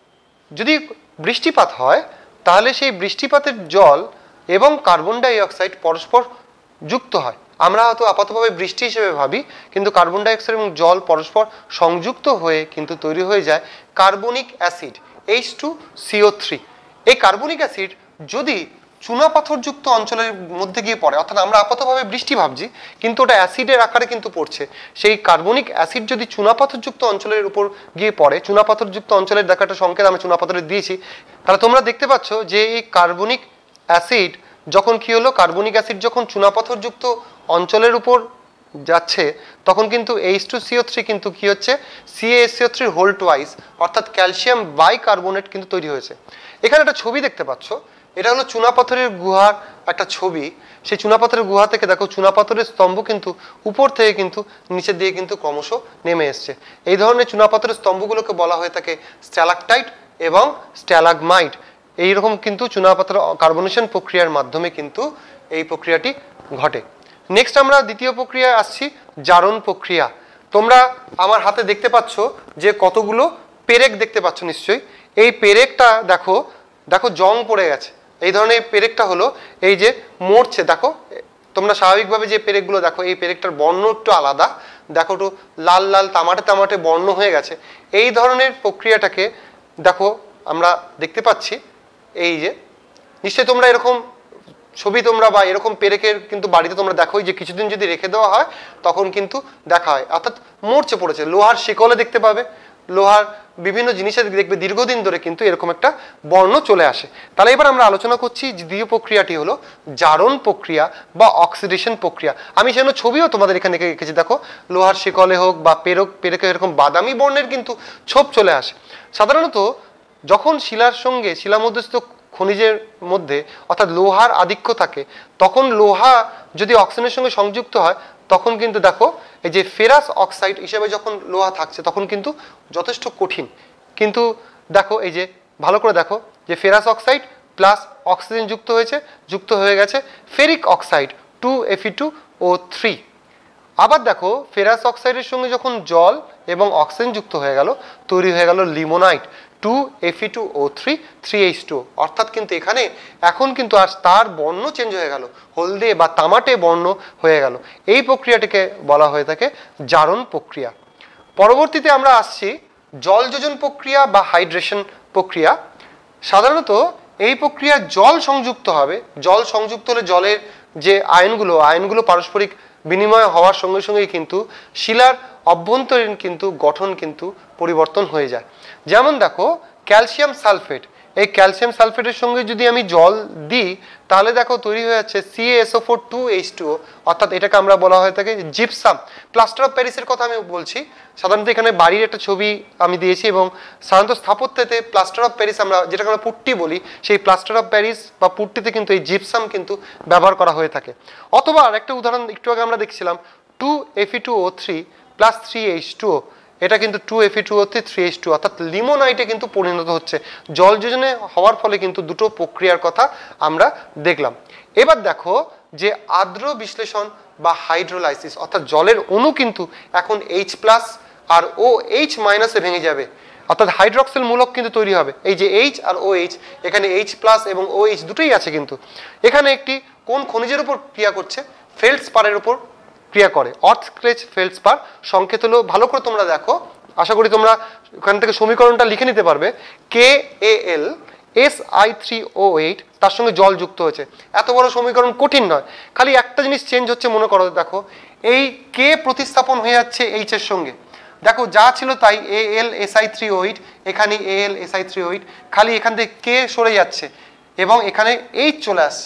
যদি বৃষ্টিপাত হয় তাহলে সেই বৃষ্টিপাতের জল এবং কার্বন ডাই অক্সাইড পরস্পর যুক্ত হয়। আমরা হয়তো আপাতভাবে বৃষ্টি হিসেবে ভাবি, কিন্তু কার্বন ডাই অক্সাইড এবং জল পরস্পর সংযুক্ত হয়ে কিন্তু তৈরি হয়ে যায় carbonic acid H two C O three. এই কার্বনিক অ্যাসিড যদি চুনাপাথরযুক্ত অঞ্চলের মধ্যে গিয়ে পড়ে, অর্থাৎ আমরা আপাতভাবে বৃষ্টি ভাবছি কিন্তু ওটা অ্যাসিডের আকারে কিন্তু পড়ছে, সেই কার্বনিক অ্যাসিড যদি চুনাপাথরযুক্ত অঞ্চলের উপর গিয়ে পড়ে, চুনাপাথরযুক্ত অঞ্চলের দেখা একটা সংকেত আমি চুনাপাথরে দিয়েছি, তাহলে তোমরা দেখতে পাচ্ছ যে এই কার্বনিক অ্যাসিড যখন কি হলো, কার্বনিক অ্যাসিড যখন চুনাপাথরযুক্ত অঞ্চলের উপর যাচ্ছে তখন কিন্তু H two C O three কিন্তু কি হচ্ছে, C A S C O three whole twice, অর্থাৎ ক্যালসিয়াম বাইকার্বনেট কিন্তু তৈরি হয়েছে। এখানে একটা ছবি দেখতে পাচ্ছ, এটা হলো চুনাপাথরের গুহার একটা ছবি। সেই চুনাপাথরের গুহা থেকে দেখো চুনাপাথরের স্তম্ভ কিন্তু উপর থেকে কিন্তু নিচের দিকে কিন্তু ক্রমশ নেমে এসছে। এই ধরনের চুনাপাথরের স্তম্ভগুলোকে বলা হয়ে থাকে স্ট্যালাকটাইট এবং স্ট্যালাগমাইট। এইরকম কিন্তু চুনাপাথর কার্বনেশন প্রক্রিয়ার মাধ্যমে কিন্তু এই প্রক্রিয়াটি ঘটে। নেক্সট আমরা দ্বিতীয় প্রক্রিয়ায় আসছি, জারণ প্রক্রিয়া। তোমরা আমার হাতে দেখতে পাচ্ছ যে কতগুলো পেরেক দেখতে পাচ্ছ নিশ্চয়ই। এই পেরেকটা দেখো দেখো জং পড়ে গেছে। এই ধরনের পেরেকটা হলো এই যে মরছে, দেখো তোমরা স্বাভাবিকভাবে যে পেরেকগুলো দেখো, এই পেরেকটার বর্ণ একটু আলাদা, দেখো একটু লাল লাল তামাটে তামাটে বর্ণ হয়ে গেছে। এই ধরনের প্রক্রিয়াটাকে দেখো আমরা দেখতে পাচ্ছি। এই যে নিশ্চয়ই তোমরা এরকম ছবি তোমরা বা এরকম পেরেকের কিন্তু বাড়িতে তোমরা দেখো যে কিছুদিন যদি রেখে দেওয়া হয় তখন কিন্তু দেখা হয়, অর্থাৎ মরচে পড়েছে। লোহার শিকলে দেখতে পাবে, লোহার বিভিন্ন জিনিসে দেখবে দীর্ঘদিন ধরে কিন্তু এরকম একটা বর্ণ চলে আসে। তাহলে এবার আমরা আলোচনা করছি দ্বিতীয় প্রক্রিয়াটি হলো জারণ প্রক্রিয়া বা অক্সিডেশন প্রক্রিয়া। আমি সেজন্য ছবিও তোমাদের এখানে রেখেছি, দেখো লোহার শিকলে হোক বা পেরক পেরেকে এরকম বাদামি বর্ণের কিন্তু ছোপ চলে আসে। সাধারণত যখন শিলার সঙ্গে শিলা মধ্যস্থ খনিজের মধ্যে অর্থাৎ লোহার আধিক্য থাকে, তখন লোহা যদি অক্সিজেনের সঙ্গে সংযুক্ত হয় তখন কিন্তু দেখো এই যে ফেরাস অক্সাইড হিসেবে যখন লোহা থাকছে তখন কিন্তু যথেষ্ট কঠিন। কিন্তু দেখো এই যে ভালো করে দেখো যে ফেরাস অক্সাইড প্লাস অক্সিজেন যুক্ত হয়েছে, যুক্ত হয়ে গেছে ferric oxide two F E two O three. আবার দেখো ফেরাস অক্সাইডের সঙ্গে যখন জল এবং অক্সিজেন যুক্ত হয়ে গেল তৈরি হয়ে গেল limonite two F E two O three three H two. অর্থাৎ কিন্তু এখানে এখন কিন্তু আর তার বর্ণ চেঞ্জ হয়ে গেল, হলদে বা তামাটে বর্ণ হয়ে গেল। এই প্রক্রিয়াটিকে বলা হয়ে থাকে জারণ প্রক্রিয়া। পরবর্তীতে আমরা আসছি জলযোজন প্রক্রিয়া বা হাইড্রেশন প্রক্রিয়া। সাধারণত এই প্রক্রিয়া জল সংযুক্ত হবে, জল সংযুক্ত হলে জলের যে আয়নগুলো আয়নগুলো পারস্পরিক বিনিময় হওয়ার সঙ্গে সঙ্গেই কিন্তু শিলার অভ্যন্তরীণ কিন্তু গঠন কিন্তু পরিবর্তন হয়ে যায়। যেমন দেখো ক্যালসিয়াম সালফেট, এই ক্যালসিয়াম সালফেটের সঙ্গে যদি আমি জল দিই তাহলে দেখো তৈরি হয়ে যাচ্ছে C A S O four two H two O, অর্থাৎ এটাকে আমরা বলা হয়ে থাকে জিপসাম। প্লাস্টার অফ প্যারিসের কথা আমি বলছি, সাধারণত এখানে বাড়ির একটা ছবি আমি দিয়েছি, এবং সাধারণত স্থাপত্যতে প্লাস্টার অফ প্যারিস আমরা যেটাকে আমরা পুট্টি বলি, সেই প্লাস্টার অফ প্যারিস বা পুট্টিতে কিন্তু এই জিপসাম কিন্তু ব্যবহার করা হয়ে থাকে। অথবা আরেকটা উদাহরণ একটু আগে আমরা দেখছিলাম two F E two O three plus three H two O, এটা কিন্তু two F E two O three three H two, অর্থাৎ লিমোনাইটে কিন্তু পরিণত হচ্ছে। জল যোজনে হওয়ার ফলে কিন্তু দুটো প্রক্রিয়ার কথা আমরা দেখলাম। এবার দেখো যে আর্দ্র বিশ্লেষণ বা হাইড্রোলাইসিস, অর্থাৎ জলের অণু কিন্তু এখন এইচ প্লাস আর ও এইচ মাইনাসে ভেঙে যাবে, অর্থাৎ হাইড্রক্সিল মূলক কিন্তু তৈরি হবে। এই যে এইচ আর ও এইচ, এখানে এইচ প্লাস এবং ও এইচ দুটোই আছে, কিন্তু এখানে একটি কোন খনিজের উপর ক্রিয়া করছে, ফেল্ডস্পারের উপর ক্রিয়া করে, অর্থক্রেচ ফেল্ডস্পার। সংকেত হলো, ভালো করে তোমরা দেখো, আশা করি তোমরা ওখান থেকে সমীকরণটা লিখে নিতে পারবে, K A L S I three O eight, তার সঙ্গে জল যুক্ত হয়েছে। এত বড় সমীকরণ কঠিন নয়, খালি একটা জিনিস চেঞ্জ হচ্ছে, মনে করো দেখো এই কে প্রতিস্থাপন হয়ে যাচ্ছে এইচ এর সঙ্গে, দেখো যা ছিল তাই A L S I three O eight, এখানে A L S I three O eight, খালি এখান থেকে কে সরে যাচ্ছে এবং এখানে এইচ চলে আসছে,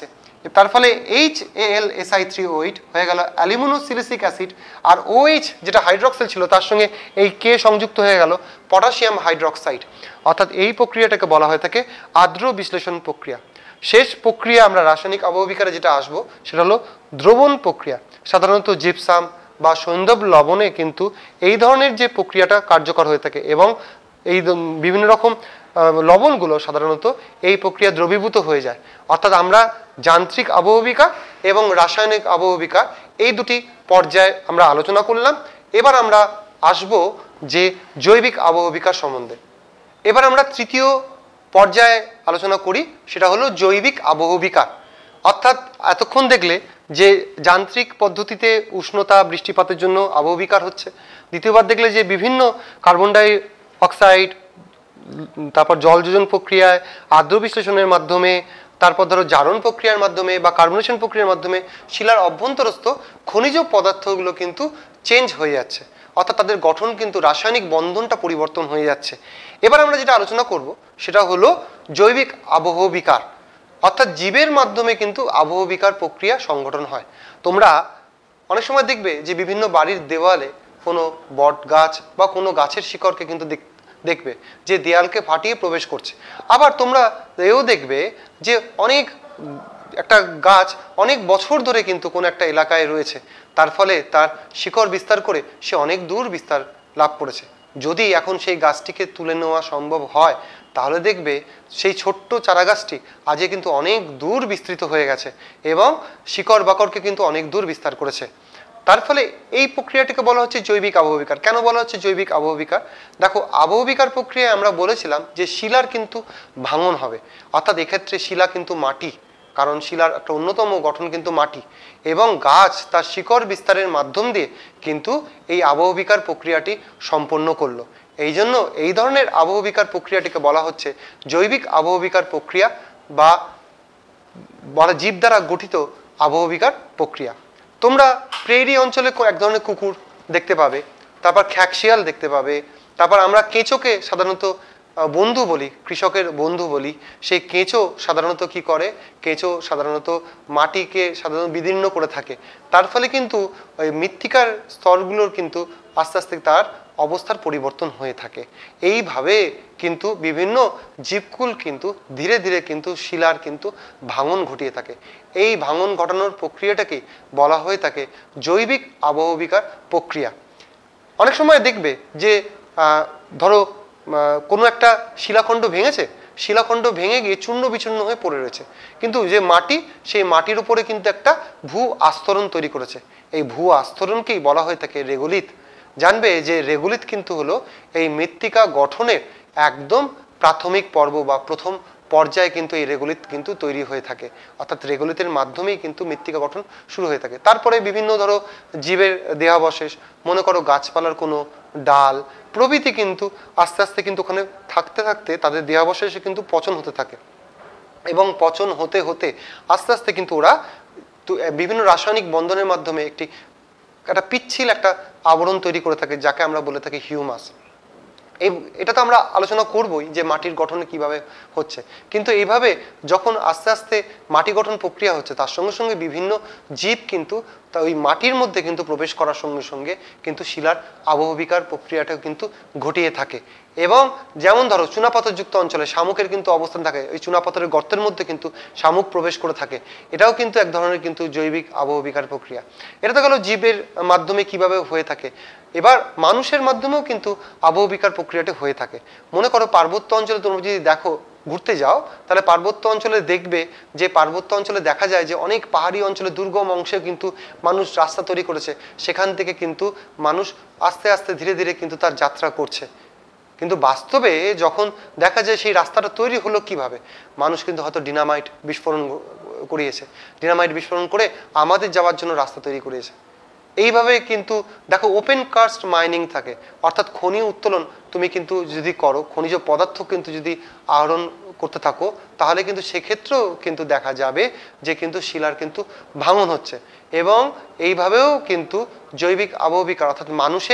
তার ফলে H A L S I three O eight হয়ে গেল অ্যালুমিনোসিলিসিক অ্যাসিড, আর OH যেটা হাইড্রক্সাইল ছিল তার সঙ্গে এই কে সংযুক্ত হয়ে গেল পটাশিয়াম হাইড্রক্সাইড। অর্থাৎ এই প্রক্রিয়াটাকে বলা হয়ে থাকে আর্দ্র বিশ্লেষণ প্রক্রিয়া। শেষ প্রক্রিয়া আমরা রাসায়নিক আবহবিকারে যেটা আসবো সেটা হলো দ্রবণ প্রক্রিয়া। সাধারণত জিপসাম বা সৈন্ধব লবণে কিন্তু এই ধরনের যে প্রক্রিয়াটা কার্যকর হয়ে থাকে এবং এই বিভিন্ন রকম লবণগুলো সাধারণত এই প্রক্রিয়া দ্রবীভূত হয়ে যায়। অর্থাৎ আমরা যান্ত্রিক আবহবিকা এবং রাসায়নিক আবহবিকা এই দুটি পর্যায়ে আমরা আলোচনা করলাম। এবার আমরা আসব যে জৈবিক আবহবিকার সম্বন্ধে। এবার আমরা তৃতীয় পর্যায়ে আলোচনা করি, সেটা হলো জৈবিক আবহবিকা। অর্থাৎ এতক্ষণ দেখলে যে যান্ত্রিক পদ্ধতিতে উষ্ণতা বৃষ্টিপাতের জন্য আবহবিকার হচ্ছে, দ্বিতীয়বার দেখলে যে বিভিন্ন কার্বন ডাই অক্সাইড, তারপর জল যোজন প্রক্রিয়ায়, আর্দ্র বিশ্লেষণের মাধ্যমে, তারপর ধরো জারণ প্রক্রিয়ার মাধ্যমে বা কার্বনেশন প্রক্রিয়ার মাধ্যমে শিলার অভ্যন্তরস্থ খনিজ পদার্থগুলো কিন্তু চেঞ্জ হয়ে যাচ্ছে, অর্থাৎ তাদের গঠন কিন্তু রাসায়নিক বন্ধনটা পরিবর্তন হয়ে যাচ্ছে। এবার আমরা যেটা আলোচনা করব সেটা হলো জৈবিক আবহবিকার, অর্থাৎ জীবের মাধ্যমে কিন্তু আবহবিকার প্রক্রিয়া সংগঠন হয়। তোমরা অনেক সময় দেখবে যে বিভিন্ন বাড়ির দেওয়ালে কোনো বট গাছ বা কোনো গাছের শিকড়কে কিন্তু দেখবে যে দেয়ালকে ফাটিয়ে প্রবেশ করছে। আবার তোমরা এও দেখবে যে অনেক একটা গাছ অনেক বছর ধরে কিন্তু কোনো একটা এলাকায় রয়েছে, তার ফলে তার শিকড় বিস্তার করে সে অনেক দূর বিস্তার লাভ করেছে। যদি এখন সেই গাছটিকে তুলে নেওয়া সম্ভব হয় তাহলে দেখবে সেই ছোট্ট চারা গাছটি আজকে কিন্তু অনেক দূর বিস্তৃত হয়ে গেছে এবং শিকড় বাকড়কে কিন্তু অনেক দূর বিস্তার করেছে। তার ফলে এই প্রক্রিয়াটিকে বলা হচ্ছে জৈবিক আবহবিকার। কেন বলা হচ্ছে জৈবিক আবহবিকার? দেখো, আবহবিকার প্রক্রিয়ায় আমরা বলেছিলাম যে শিলার কিন্তু ভাঙন হবে, অর্থাৎ এক্ষেত্রে শিলা কিন্তু মাটি, কারণ শিলার একটা অন্যতম গঠন কিন্তু মাটি, এবং গাছ তার শিকড় বিস্তারের মাধ্যম দিয়ে কিন্তু এই আবহবিকার প্রক্রিয়াটি সম্পন্ন করলো। এই জন্য এই ধরনের আবহবিকার প্রক্রিয়াটিকে বলা হচ্ছে জৈবিক আবহবিকার প্রক্রিয়া বা বলা জীব দ্বারা গঠিত আবহবিকার প্রক্রিয়া। তোমরা প্রেরি অঞ্চলে এক ধরনের কুকুর দেখতে পাবে, তারপর খ্যাকশিয়াল দেখতে পাবে, তারপর আমরা কেঁচোকে সাধারণত বন্ধু বলি, কৃষকের বন্ধু বলি। সেই কেঁচো সাধারণত কি করে? কেঁচো সাধারণত মাটিকে সাধারণত বিদীর্ণ করে থাকে, তার ফলে কিন্তু ওই মৃত্তিকার স্তরগুলোর কিন্তু আস্তে আস্তে তার অবস্থার পরিবর্তন হয়ে থাকে। এইভাবে কিন্তু বিভিন্ন জীবকুল কিন্তু ধীরে ধীরে কিন্তু শিলার কিন্তু ভাঙন ঘটিয়ে থাকে। এই ভাঙন ঘটানোর প্রক্রিয়াটাকে বলা হয়ে থাকে জৈবিক আবহবিকার প্রক্রিয়া। অনেক সময় দেখবে যে ধরো কোনো একটা শিলাখণ্ড ভেঙেছে, শিলাখণ্ড ভেঙে গিয়ে চূর্ণ বিচূর্ণ হয়ে পড়ে রয়েছে, কিন্তু যে মাটি, সেই মাটির উপরে কিন্তু একটা ভূ আস্তরণ তৈরি করেছে। এই ভূ আস্তরণকেই বলা হয়ে থাকে রেগুলিত। জানবে যে রেগুলিত কিন্তু হলো এই মৃত্তিকা গঠনের একদম প্রাথমিক পর্ব বা প্রথম পর্যায়ে কিন্তু এই রেগুলিত কিন্তু তৈরি হয়ে থাকে, অর্থাৎ রেগুলিতের মাধ্যমেই কিন্তু মৃত্তিকা গঠন শুরু হয়ে থাকে। তারপরে বিভিন্ন ধরো জীবের দেহাবশেষ, মনে করো গাছপালার কোনো ডাল প্রভৃতি কিন্তু আস্তে আস্তে কিন্তু ওখানে থাকতে থাকতে তাদের দেহাবশেষে কিন্তু পচন হতে থাকে, এবং পচন হতে হতে আস্তে আস্তে কিন্তু ওরা বিভিন্ন রাসায়নিক বন্ধনের মাধ্যমে একটি একটা পিচ্ছিল একটা আবরণ তৈরি করে থাকে, যাকে আমরা বলে থাকি হিউমাস। এই এটা তো আমরা আলোচনা করবই যে মাটির গঠনে কিভাবে হচ্ছে, কিন্তু এইভাবে যখন আস্তে আস্তে মাটি গঠন প্রক্রিয়া হচ্ছে তার সঙ্গে সঙ্গে বিভিন্ন জীব কিন্তু তা ওই মাটির মধ্যে কিন্তু প্রবেশ করার সঙ্গে সঙ্গে কিন্তু শিলার আবহবিকার প্রক্রিয়াটাও কিন্তু ঘটিয়ে থাকে। এবং যেমন ধরো চুনাপাথরযুক্ত অঞ্চলে শামুকের কিন্তু অবস্থান থাকে, ওই চুনাপাথরের গর্তের মধ্যে কিন্তু শামুক প্রবেশ করে থাকে, এটাও কিন্তু এক ধরনের কিন্তু জৈবিক আবহবিকার প্রক্রিয়া। এটা তো গেল জীবের মাধ্যমে কিভাবে হয়ে থাকে। এবার মানুষের মাধ্যমেও কিন্তু আবহবিকার প্রক্রিয়াটি হয়ে থাকে। মনে করো পার্বত্য অঞ্চলে তোমরা যদি দেখো, ঘুরতে যাও, তাহলে পার্বত্য অঞ্চলে দেখবে যে পার্বত্য অঞ্চলে দেখা যায় যে অনেক পাহাড়ি অঞ্চলে দুর্গম অংশে কিন্তু মানুষ রাস্তা তৈরি করেছে, সেখান থেকে কিন্তু মানুষ আস্তে আস্তে ধীরে ধীরে কিন্তু তার যাত্রা করছে। কিন্তু বাস্তবে যখন দেখা যায় সেই রাস্তাটা তৈরি হলো কিভাবে, মানুষ কিন্তু হয়তো ডিনামাইট বিস্ফোরণ করিয়েছে, ডিনামাইট বিস্ফোরণ করে আমাদের যাওয়ার জন্য রাস্তা তৈরি করিয়েছে। এইভাবে কিন্তু দেখো ওপেন কাস্ট মাইনিং থাকে, অর্থাৎ খনি উত্তোলন তুমি কিন্তু যদি করো, খনিজ পদার্থ কিন্তু যদি আহরণ করতে থাকো, তাহলে কিন্তু সেক্ষেত্রেও কিন্তু দেখা যাবে যে কিন্তু শিলার কিন্তু ভাঙন হচ্ছে। এবং এইভাবেও কিন্তু জৈবিক আবহবিকার অর্থাৎ মানুষের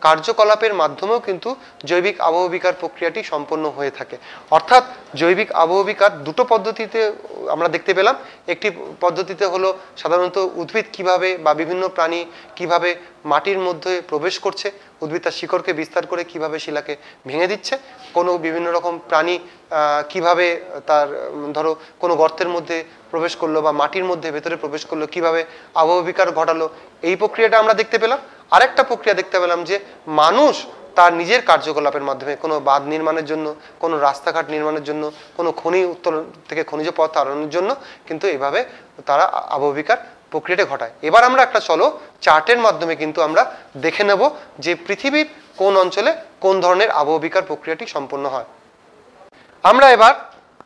কার্যকলাপের মাধ্যমেও কিন্তু জৈবিক আবহবিকার প্রক্রিয়াটি সম্পন্ন হয়ে থাকে। অর্থাৎ জৈবিক আবহবিকার দুটো পদ্ধতিতে আমরা দেখতে পেলাম। একটি পদ্ধতিতে হলো সাধারণত উদ্ভিদ কিভাবে বা বিভিন্ন প্রাণী কিভাবে মাটির মধ্যে প্রবেশ করছে, উদ্ভিদ তার শিকড়কে বিস্তার করে কিভাবে শিলাকে ভেঙে দিচ্ছে, কোনো বিভিন্ন রকম প্রাণী কিভাবে তার ধরো কোনো গর্তের মধ্যে প্রবেশ করলো বা মাটির মধ্যে ভেতরে প্রবেশ করলো, কিভাবে আবহবিকার ঘটালো, এই প্রক্রিয়াটা আমরা দেখতে পেলাম। আরেকটা প্রক্রিয়া দেখতে পেলাম যে মানুষ তার নিজের কার্যকলাপের মাধ্যমে কোনো বাঁধ নির্মাণের জন্য, কোনো রাস্তাঘাট নির্মাণের জন্য, কোনো খনি উত্তোলন থেকে খনিজ পদার্থ আহরণের জন্য কিন্তু এইভাবে তারা আবহবিকার প্রক্রিয়াটা ঘটায়। এবার আমরা একটা চলো চার্টের মাধ্যমে কিন্তু আমরা দেখে নেব যে পৃথিবীর কোন অঞ্চলে কোন ধরনের আবহবিকার প্রক্রিয়াটি সম্পন্ন হয়। আমরা এবার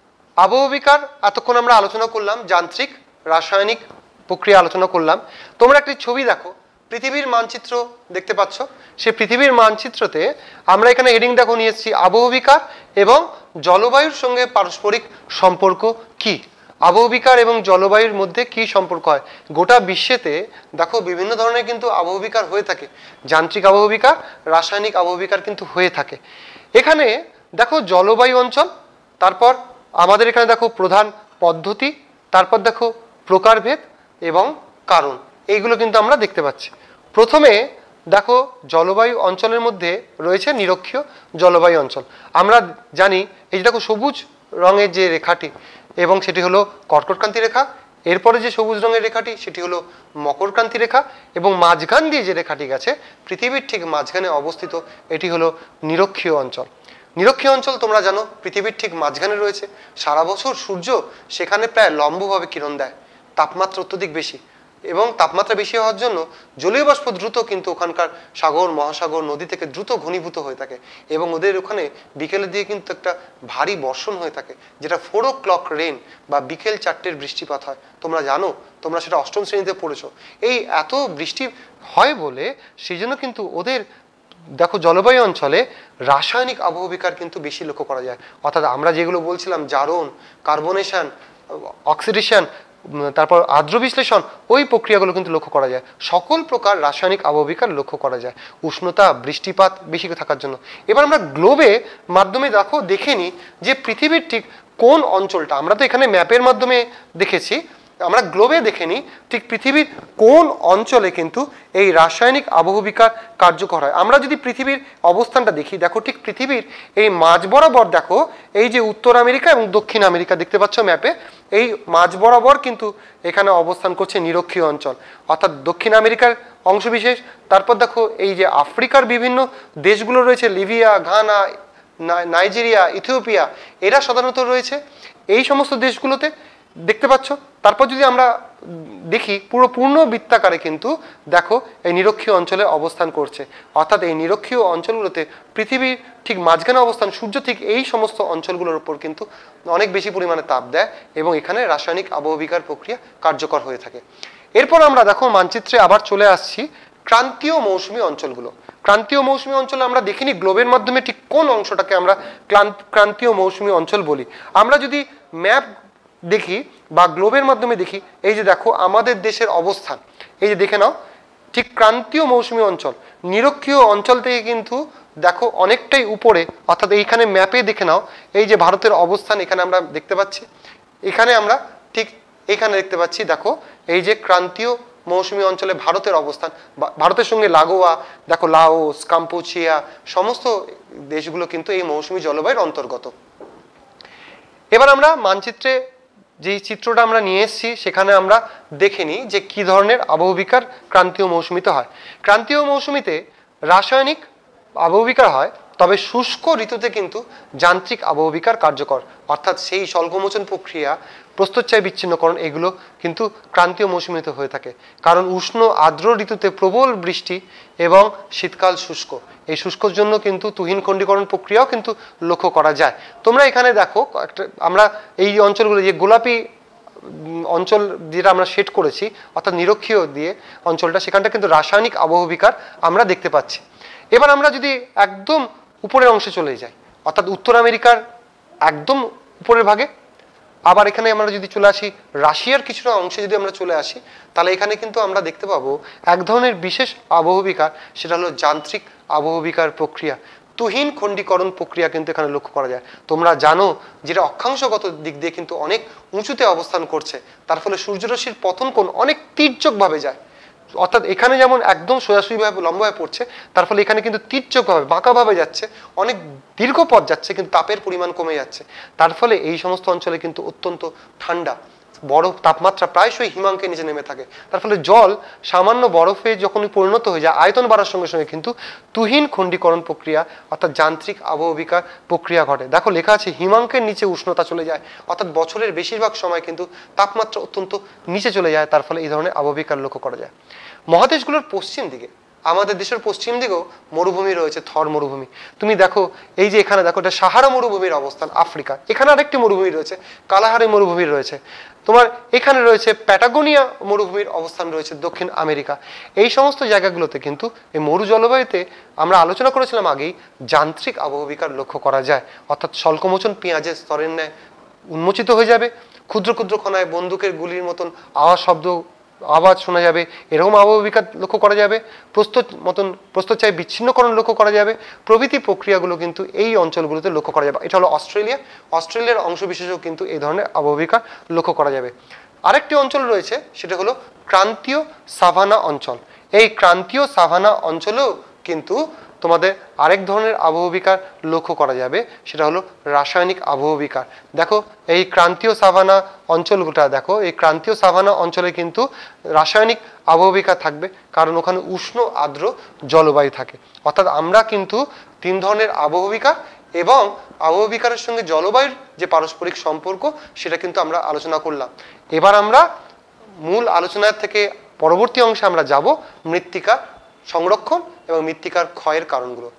আবহবিকার এতক্ষণ আমরা আলোচনা করলাম, যান্ত্রিক রাসায়নিক প্রক্রিয়া আলোচনা করলাম। তোমরা একটি ছবি দেখো, পৃথিবীর মানচিত্র দেখতে পাচ্ছ। সেই পৃথিবীর মানচিত্রতে আমরা এখানে হেডিং দেখো নিয়ে এসেছি আবহবিকার এবং জলবায়ুর সঙ্গে পারস্পরিক সম্পর্ক কি, আবহবিকার এবং জলবায়ুর মধ্যে কি সম্পর্ক হয়। গোটা বিশ্বেতে দেখো বিভিন্ন ধরনের কিন্তু আবহবিকার হয়ে থাকে, যান্ত্রিক আবহবিকার, রাসায়নিক আবহবিকার কিন্তু হয়ে থাকে। এখানে দেখো জলবায়ু অঞ্চল, তারপর আমাদের এখানে দেখো প্রধান পদ্ধতি, তারপর দেখো প্রকারভেদ এবং কারণ, এইগুলো কিন্তু আমরা দেখতে পাচ্ছি। প্রথমে দেখো জলবায়ু অঞ্চলের মধ্যে রয়েছে নিরক্ষীয় জলবায়ু অঞ্চল। আমরা জানি এই যে দেখো সবুজ রঙের যে রেখাটি এবং সেটি হলো কর্কটক্রান্তি রেখা, এরপরে যে সবুজ রঙের রেখাটি সেটি হলো মকরক্রান্তি রেখা এবং মাঝখান দিয়ে যে রেখাটি গেছে পৃথিবীর ঠিক মাঝখানে অবস্থিত এটি হলো নিরক্ষীয় অঞ্চল। নিরক্ষীয় অঞ্চল তোমরা জানো পৃথিবীর ঠিক মাঝখানে রয়েছে। সারা বছর সূর্য সেখানে প্রায় লম্বভাবে কিরণ দেয়, তাপমাত্রা অত্যধিক বেশি এবং তাপমাত্রা বেশি হওয়ার জন্য জলীয় বাষ্প দ্রুত কিন্তু ওখানকার সাগর মহাসাগর নদী থেকে দ্রুত ঘনীভূত হয়ে থাকে এবং ওদের ওখানে বিকেলের দিকে কিন্তু একটা ভারী বর্ষণ হয়ে থাকে, যেটা ফোর ও ক্লক রেন বা বিকেল চারটের বৃষ্টিপাত হয়। তোমরা জানো, তোমরা সেটা অষ্টম শ্রেণীতে পড়েছো। এই এত বৃষ্টি হয় বলে সেই জন্য কিন্তু ওদের দেখো জলবায়ু অঞ্চলে রাসায়নিক আবহবিকার কিন্তু বেশি লক্ষ্য করা যায়। অর্থাৎ আমরা যেগুলো বলছিলাম জারণ, কার্বনেশন, অক্সিডেশন, তারপর আর্দ্র বিশ্লেষণ, ওই প্রক্রিয়াগুলো কিন্তু লক্ষ্য করা যায়। সকল প্রকার রাসায়নিক আবহবিকার লক্ষ্য করা যায় উষ্ণতা বৃষ্টিপাত বেশি থাকার জন্য। এবার আমরা গ্লোবে মাধ্যমে দেখো দেখে নিই যে পৃথিবীর ঠিক কোন অঞ্চলটা, আমরা তো এখানে ম্যাপের মাধ্যমে দেখেছি, আমরা গ্লোবে দেখে নিই ঠিক পৃথিবীর কোন অঞ্চলে কিন্তু এই রাসায়নিক আবহবিকার কার্যকর হয়। আমরা যদি পৃথিবীর অবস্থানটা দেখি, দেখো ঠিক পৃথিবীর এই মাঝ বরাবর দেখো এই যে উত্তর আমেরিকা এবং দক্ষিণ আমেরিকা দেখতে পাচ্ছ ম্যাপে, এই মাঝ বরাবর কিন্তু এখানে অবস্থান করছে নিরক্ষীয় অঞ্চল, অর্থাৎ দক্ষিণ আমেরিকার অংশবিশেষ। তারপর দেখো এই যে আফ্রিকার বিভিন্ন দেশগুলো রয়েছে, লিবিয়া, ঘানা, নাইজেরিয়া, ইথিওপিয়া, এরা সাধারণত রয়েছে এই সমস্ত দেশগুলোতে দেখতে পাচ্ছ। তারপর যদি আমরা দেখি পুরো পূর্ণ বৃত্তাকারে কিন্তু দেখো এই নিরক্ষীয় অঞ্চলে অবস্থান করছে, অর্থাৎ এই নিরক্ষীয় অঞ্চলগুলোতে পৃথিবীর ঠিক মাঝখানে অবস্থান, সূর্য ঠিক এই সমস্ত অঞ্চলগুলোর উপর কিন্তু অনেক বেশি পরিমাণে তাপ দেয় এবং এখানে রাসায়নিক আবহবিকার প্রক্রিয়া কার্যকর হয়ে থাকে। এরপর আমরা দেখো মানচিত্রে আবার চলে আসছি ক্রান্তীয় মৌসুমী অঞ্চলগুলো। ক্রান্তীয় মৌসুমী অঞ্চলে আমরা দেখিনি গ্লোবের মাধ্যমে ঠিক কোন অংশটাকে আমরা ক্রান্তীয় মৌসুমী অঞ্চল বলি। আমরা যদি ম্যাপ দেখি বা গ্লোবের মাধ্যমে দেখি, এই যে দেখো আমাদের দেশের অবস্থান, এই যে দেখে নাও ঠিক ক্রান্তীয় মৌসুমী অঞ্চল নিরক্ষীয় অঞ্চল থেকে কিন্তু দেখো অনেকটাই উপরে, অর্থাৎ এইখানে ম্যাপে দেখে নাও এই যে ভারতের অবস্থান এখানে আমরা দেখতে পাচ্ছি, এখানে আমরা ঠিক এখানে দেখতে পাচ্ছি দেখো এই যে ক্রান্তীয় মৌসুমী অঞ্চলে ভারতের অবস্থান, ভারতের সঙ্গে লাগোয়া দেখো লাওস, কাম্পুচিয়া সমস্ত দেশগুলো কিন্তু এই মৌসুমী জলবায়ুর অন্তর্গত। এবার আমরা মানচিত্রে যে চিত্রটা আমরা নিয়ে এসেছি সেখানে আমরা দেখে নিই যে কি ধরনের আবহবিকার ক্রান্তীয় মৌসুমীতে হয়। ক্রান্তীয় মৌসুমীতে রাসায়নিক আবহবিকার হয়, তবে শুষ্ক ঋতুতে কিন্তু যান্ত্রিক আবহবিকার কার্যকর, অর্থাৎ সেই স্বল্পমোচন প্রক্রিয়া, প্রস্তরচায় বিচ্ছিন্নকরণ, এগুলো কিন্তু ক্রান্তীয় মৌসুমীতে হয়ে থাকে। কারণ উষ্ণ আর্দ্র ঋতুতে প্রবল বৃষ্টি এবং শীতকাল শুষ্ক, এই শুষ্কর জন্য কিন্তু তুহিন খণ্ডীকরণ প্রক্রিয়াও কিন্তু লক্ষ্য করা যায়। তোমরা এখানে দেখো একটা আমরা এই অঞ্চলগুলো যে গোলাপি অঞ্চল যেটা আমরা সেট করেছি অর্থাৎ নিরক্ষীয় দিয়ে অঞ্চলটা, সেখানটা কিন্তু রাসায়নিক আবহবিকার আমরা দেখতে পাচ্ছি। এবার আমরা যদি একদম উপরের অংশে চলে যাই, অর্থাৎ উত্তর আমেরিকার একদম উপরের ভাগে, আবার এখানে আমরা যদি চলে আসি রাশিয়ার কিছুটা অংশে যদি আমরা চলে আসি, তাহলে এখানে কিন্তু আমরা দেখতে পাবো এক ধরনের বিশেষ আবহবিকার, সেটা হলো যান্ত্রিক আবহবিকার প্রক্রিয়া, তুহিন খণ্ডীকরণ প্রক্রিয়া কিন্তু এখানে লক্ষ্য করা যায়। তোমরা জানো যেটা অক্ষাংশগত দিক দিয়ে কিন্তু অনেক উঁচুতে অবস্থান করছে, তার ফলে সূর্যরশ্মির পতন কোণ অনেক তির্যকভাবে যায়। অর্থাৎ এখানে যেমন একদম সোজাসুজিভাবে লম্বায় পড়ছে, তার ফলে এখানে কিন্তু তির্যকভাবে বাঁকাভাবে যাচ্ছে, অনেক দীর্ঘ পথ যাচ্ছে, কিন্তু তাপের পরিমাণ কমে যাচ্ছে। তার ফলে এই সমস্ত অঞ্চলে কিন্তু অত্যন্ত ঠান্ডা, বরফ তাপমাত্রা প্রায়শই হিমাঙ্কের নিচে নেমে থাকে। তার ফলে জল সামান্য বরফে যখন পরিণত হয়ে যায়, আয়তন বাড়ার সঙ্গে সঙ্গে কিন্তু তুহিন খণ্ডীকরণ প্রক্রিয়া অর্থাৎ যান্ত্রিক আবহবিকার প্রক্রিয়া ঘটে। দেখো লেখা আছে হিমাঙ্কের নিচে উষ্ণতা চলে যায়, অর্থাৎ বছরের বেশিরভাগ সময় কিন্তু তাপমাত্রা অত্যন্ত নিচে চলে যায়, তার ফলে এই ধরনের আবহবিকার লক্ষ্য করা যায়। মহাদেশগুলোর পশ্চিম দিকে, আমাদের দেশের পশ্চিম দিকেও মরুভূমি রয়েছে, থর মরুভূমি। তুমি দেখো এই যে এখানে দেখো এটা সাহারা মরুভূমির অবস্থান আফ্রিকা, এখানে আরেকটি মরুভূমি রয়েছে, কালাহারি মরুভূমি রয়েছে। তোমার এখানে রয়েছে প্যাটাগোনিয়া মরুভূমির অবস্থান রয়েছে দক্ষিণ আমেরিকা। এই সমস্ত জায়গাগুলোতে কিন্তু এই মরু জলবায়ুতে আমরা আলোচনা করেছিলাম আগেই, যান্ত্রিক আবহবিকার লক্ষ্য করা যায়। অর্থাৎ স্বল্পমোচন পেঁয়াজের স্তরের ন্যায় উন্মোচিত হয়ে যাবে, ক্ষুদ্র ক্ষুদ্র কণায় বন্দুকের গুলির মতন আওয়াজ শব্দ আওয়াজ শোনা যাবে, এরকম আবহবিকার লক্ষ্য করা যাবে। প্রস্তুত মতন প্রস্তুতচায় বিচ্ছিন্নকরণ লক্ষ্য করা যাবে, প্রভৃতি প্রক্রিয়াগুলো কিন্তু এই অঞ্চলগুলোতে লক্ষ্য করা যাবে। এটা হলো অস্ট্রেলিয়া, অস্ট্রেলিয়ার অংশবিশেষও কিন্তু এই ধরনের আবহবিকা লক্ষ্য করা যাবে। আরেকটি অঞ্চল রয়েছে, সেটা হলো ক্রান্তীয় সাভানা অঞ্চল। এই ক্রান্তীয় সাভানা অঞ্চলেও কিন্তু তোমাদের আরেক ধরনের আবহবিকার লক্ষ্য করা যাবে, সেটা হলো রাসায়নিক আবহবিকার। দেখো এই ক্রান্তীয় সাভানা অঞ্চলটা দেখো, এই ক্রান্তীয় সাভানা অঞ্চলে কিন্তু রাসায়নিক আবহবিকা থাকবে, কারণ ওখানে উষ্ণ আর্দ্র জলবায়ু থাকে। অর্থাৎ আমরা কিন্তু তিন ধরনের আবহবিকা এবং আবহবিকারের সঙ্গে জলবায়ুর যে পারস্পরিক সম্পর্ক সেটা কিন্তু আমরা আলোচনা করলাম। এবার আমরা মূল আলোচনার থেকে পরবর্তী অংশে আমরা যাব মৃত্তিকা সংরক্ষণ এবং মৃত্তিকার ক্ষয়ের কারণগুলো।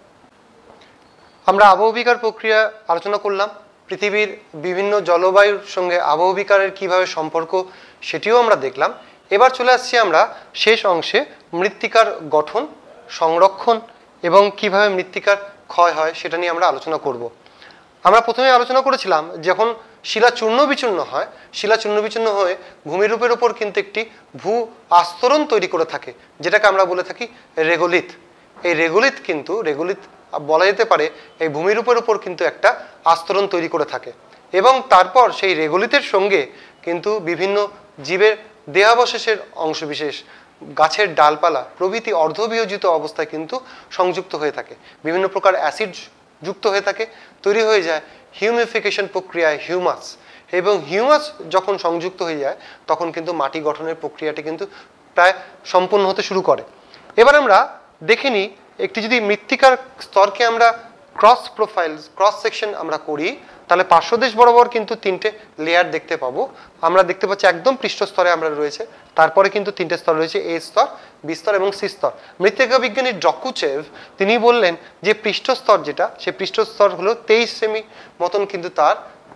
আমরা আবহবিকার প্রক্রিয়া আলোচনা করলাম, পৃথিবীর বিভিন্ন জলবায়ুর সঙ্গে আবহবিকারের কিভাবে সম্পর্ক সেটিও আমরা দেখলাম। এবার চলে আসছি আমরা শেষ অংশে মৃত্তিকার গঠন, সংরক্ষণ এবং কিভাবে মৃত্তিকার ক্ষয় হয় সেটা নিয়ে আমরা আলোচনা করব। আমরা প্রথমে আলোচনা করেছিলাম যখন শিলা চূর্ণ বিচূর্ণ হয়, শিলা চূর্ণ বিচূর্ণ হয়ে ভূমিরূপের উপর কিন্তু একটি ভূ আস্তরণ তৈরি করে থাকে, যেটাকে আমরা বলে থাকি রেগোলিথ। এই রেগোলিথ কিন্তু রেগোলিথ বলা যেতে পারে এই ভূমিরূপের উপর কিন্তু একটা আস্তরণ তৈরি করে থাকে, এবং তারপর সেই রেগোলিথের সঙ্গে কিন্তু বিভিন্ন জীবের দেহাবশেষের অংশবিশেষ, গাছের ডালপালা প্রভৃতি অর্ধবিয়োজিত অবস্থায় কিন্তু সংযুক্ত হয়ে থাকে, বিভিন্ন প্রকার অ্যাসিড যুক্ত হয়ে থাকে, তৈরি হয়ে যায় হিউমিফিকেশন প্রক্রিয়ায় হিউমাস, এবং হিউমাস যখন সংযুক্ত হয়ে যায় তখন কিন্তু মাটি গঠনের প্রক্রিয়াটি কিন্তু প্রায় সম্পূর্ণ হতে শুরু করে। এবার আমরা দেখে নিই, একটি যদি মৃত্তিকার স্তরকে আমরা ক্রস প্রোফাইল ক্রস সেকশন আমরা করি, তাহলে পার্শ্বদেশ বরাবর কিন্তু তিনটে লেয়ার দেখতে পাবো। আমরা দেখতে পাচ্ছি একদম পৃষ্ঠস্তরে আমরা রয়েছে, তারপরে কিন্তু তিনটে স্তর রয়েছে, এ স্তর, বি স্তর এবং সি স্তর। মৃত্তিকা বিজ্ঞানী ডকুচেভ তিনি বললেন যে পৃষ্ঠস্তর যেটা, সেই পৃষ্ঠস্তর হলো তেইশ সেমি মতন কিন্তু তার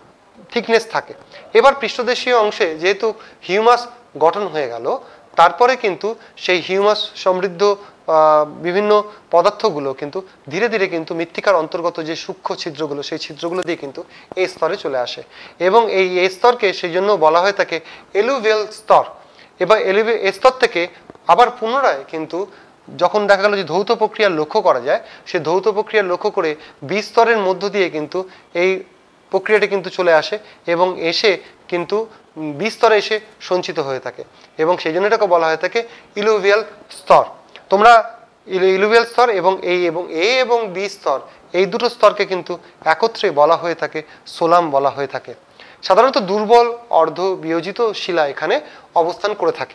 থিকনেস থাকে। এবার পৃষ্ঠদেশীয় অংশে যেহেতু হিউমাস গঠন হয়ে গেল, তারপরে কিন্তু সেই হিউমাস সমৃদ্ধ বিভিন্ন পদার্থগুলো কিন্তু ধীরে ধীরে কিন্তু মৃত্তিকার অন্তর্গত যে সূক্ষ্ম ছিদ্রগুলো, সেই ছিদ্রগুলো দিয়ে কিন্তু এই স্তরে চলে আসে, এবং এই এই স্তরকে সেই জন্য বলা হয়ে থাকে এলুভিয়াল স্তর। এবার এলুভি এই স্তর থেকে আবার পুনরায় কিন্তু যখন দেখা গেল যে ধৌত প্রক্রিয়া লক্ষ্য করা যায়, সে ধৌত প্রক্রিয়া লক্ষ্য করে বিস্তরের মধ্য দিয়ে কিন্তু এই প্রক্রিয়াটি কিন্তু চলে আসে এবং এসে কিন্তু বিস্তরে এসে সঞ্চিত হয়ে থাকে, এবং সেই জন্য এটাকে বলা হয়ে থাকে ইলুভিয়াল স্তর। তোমরা ইলুভিয়াল স্তর এবং এই এবং এ এবং বি স্তর, এই দুটো স্তরকে কিন্তু একত্রে বলা হয়ে থাকে সোলাম বলা হয়ে থাকে। সাধারণত দুর্বল অর্ধ বিয়োজিত শিলা এখানে অবস্থান করে থাকে।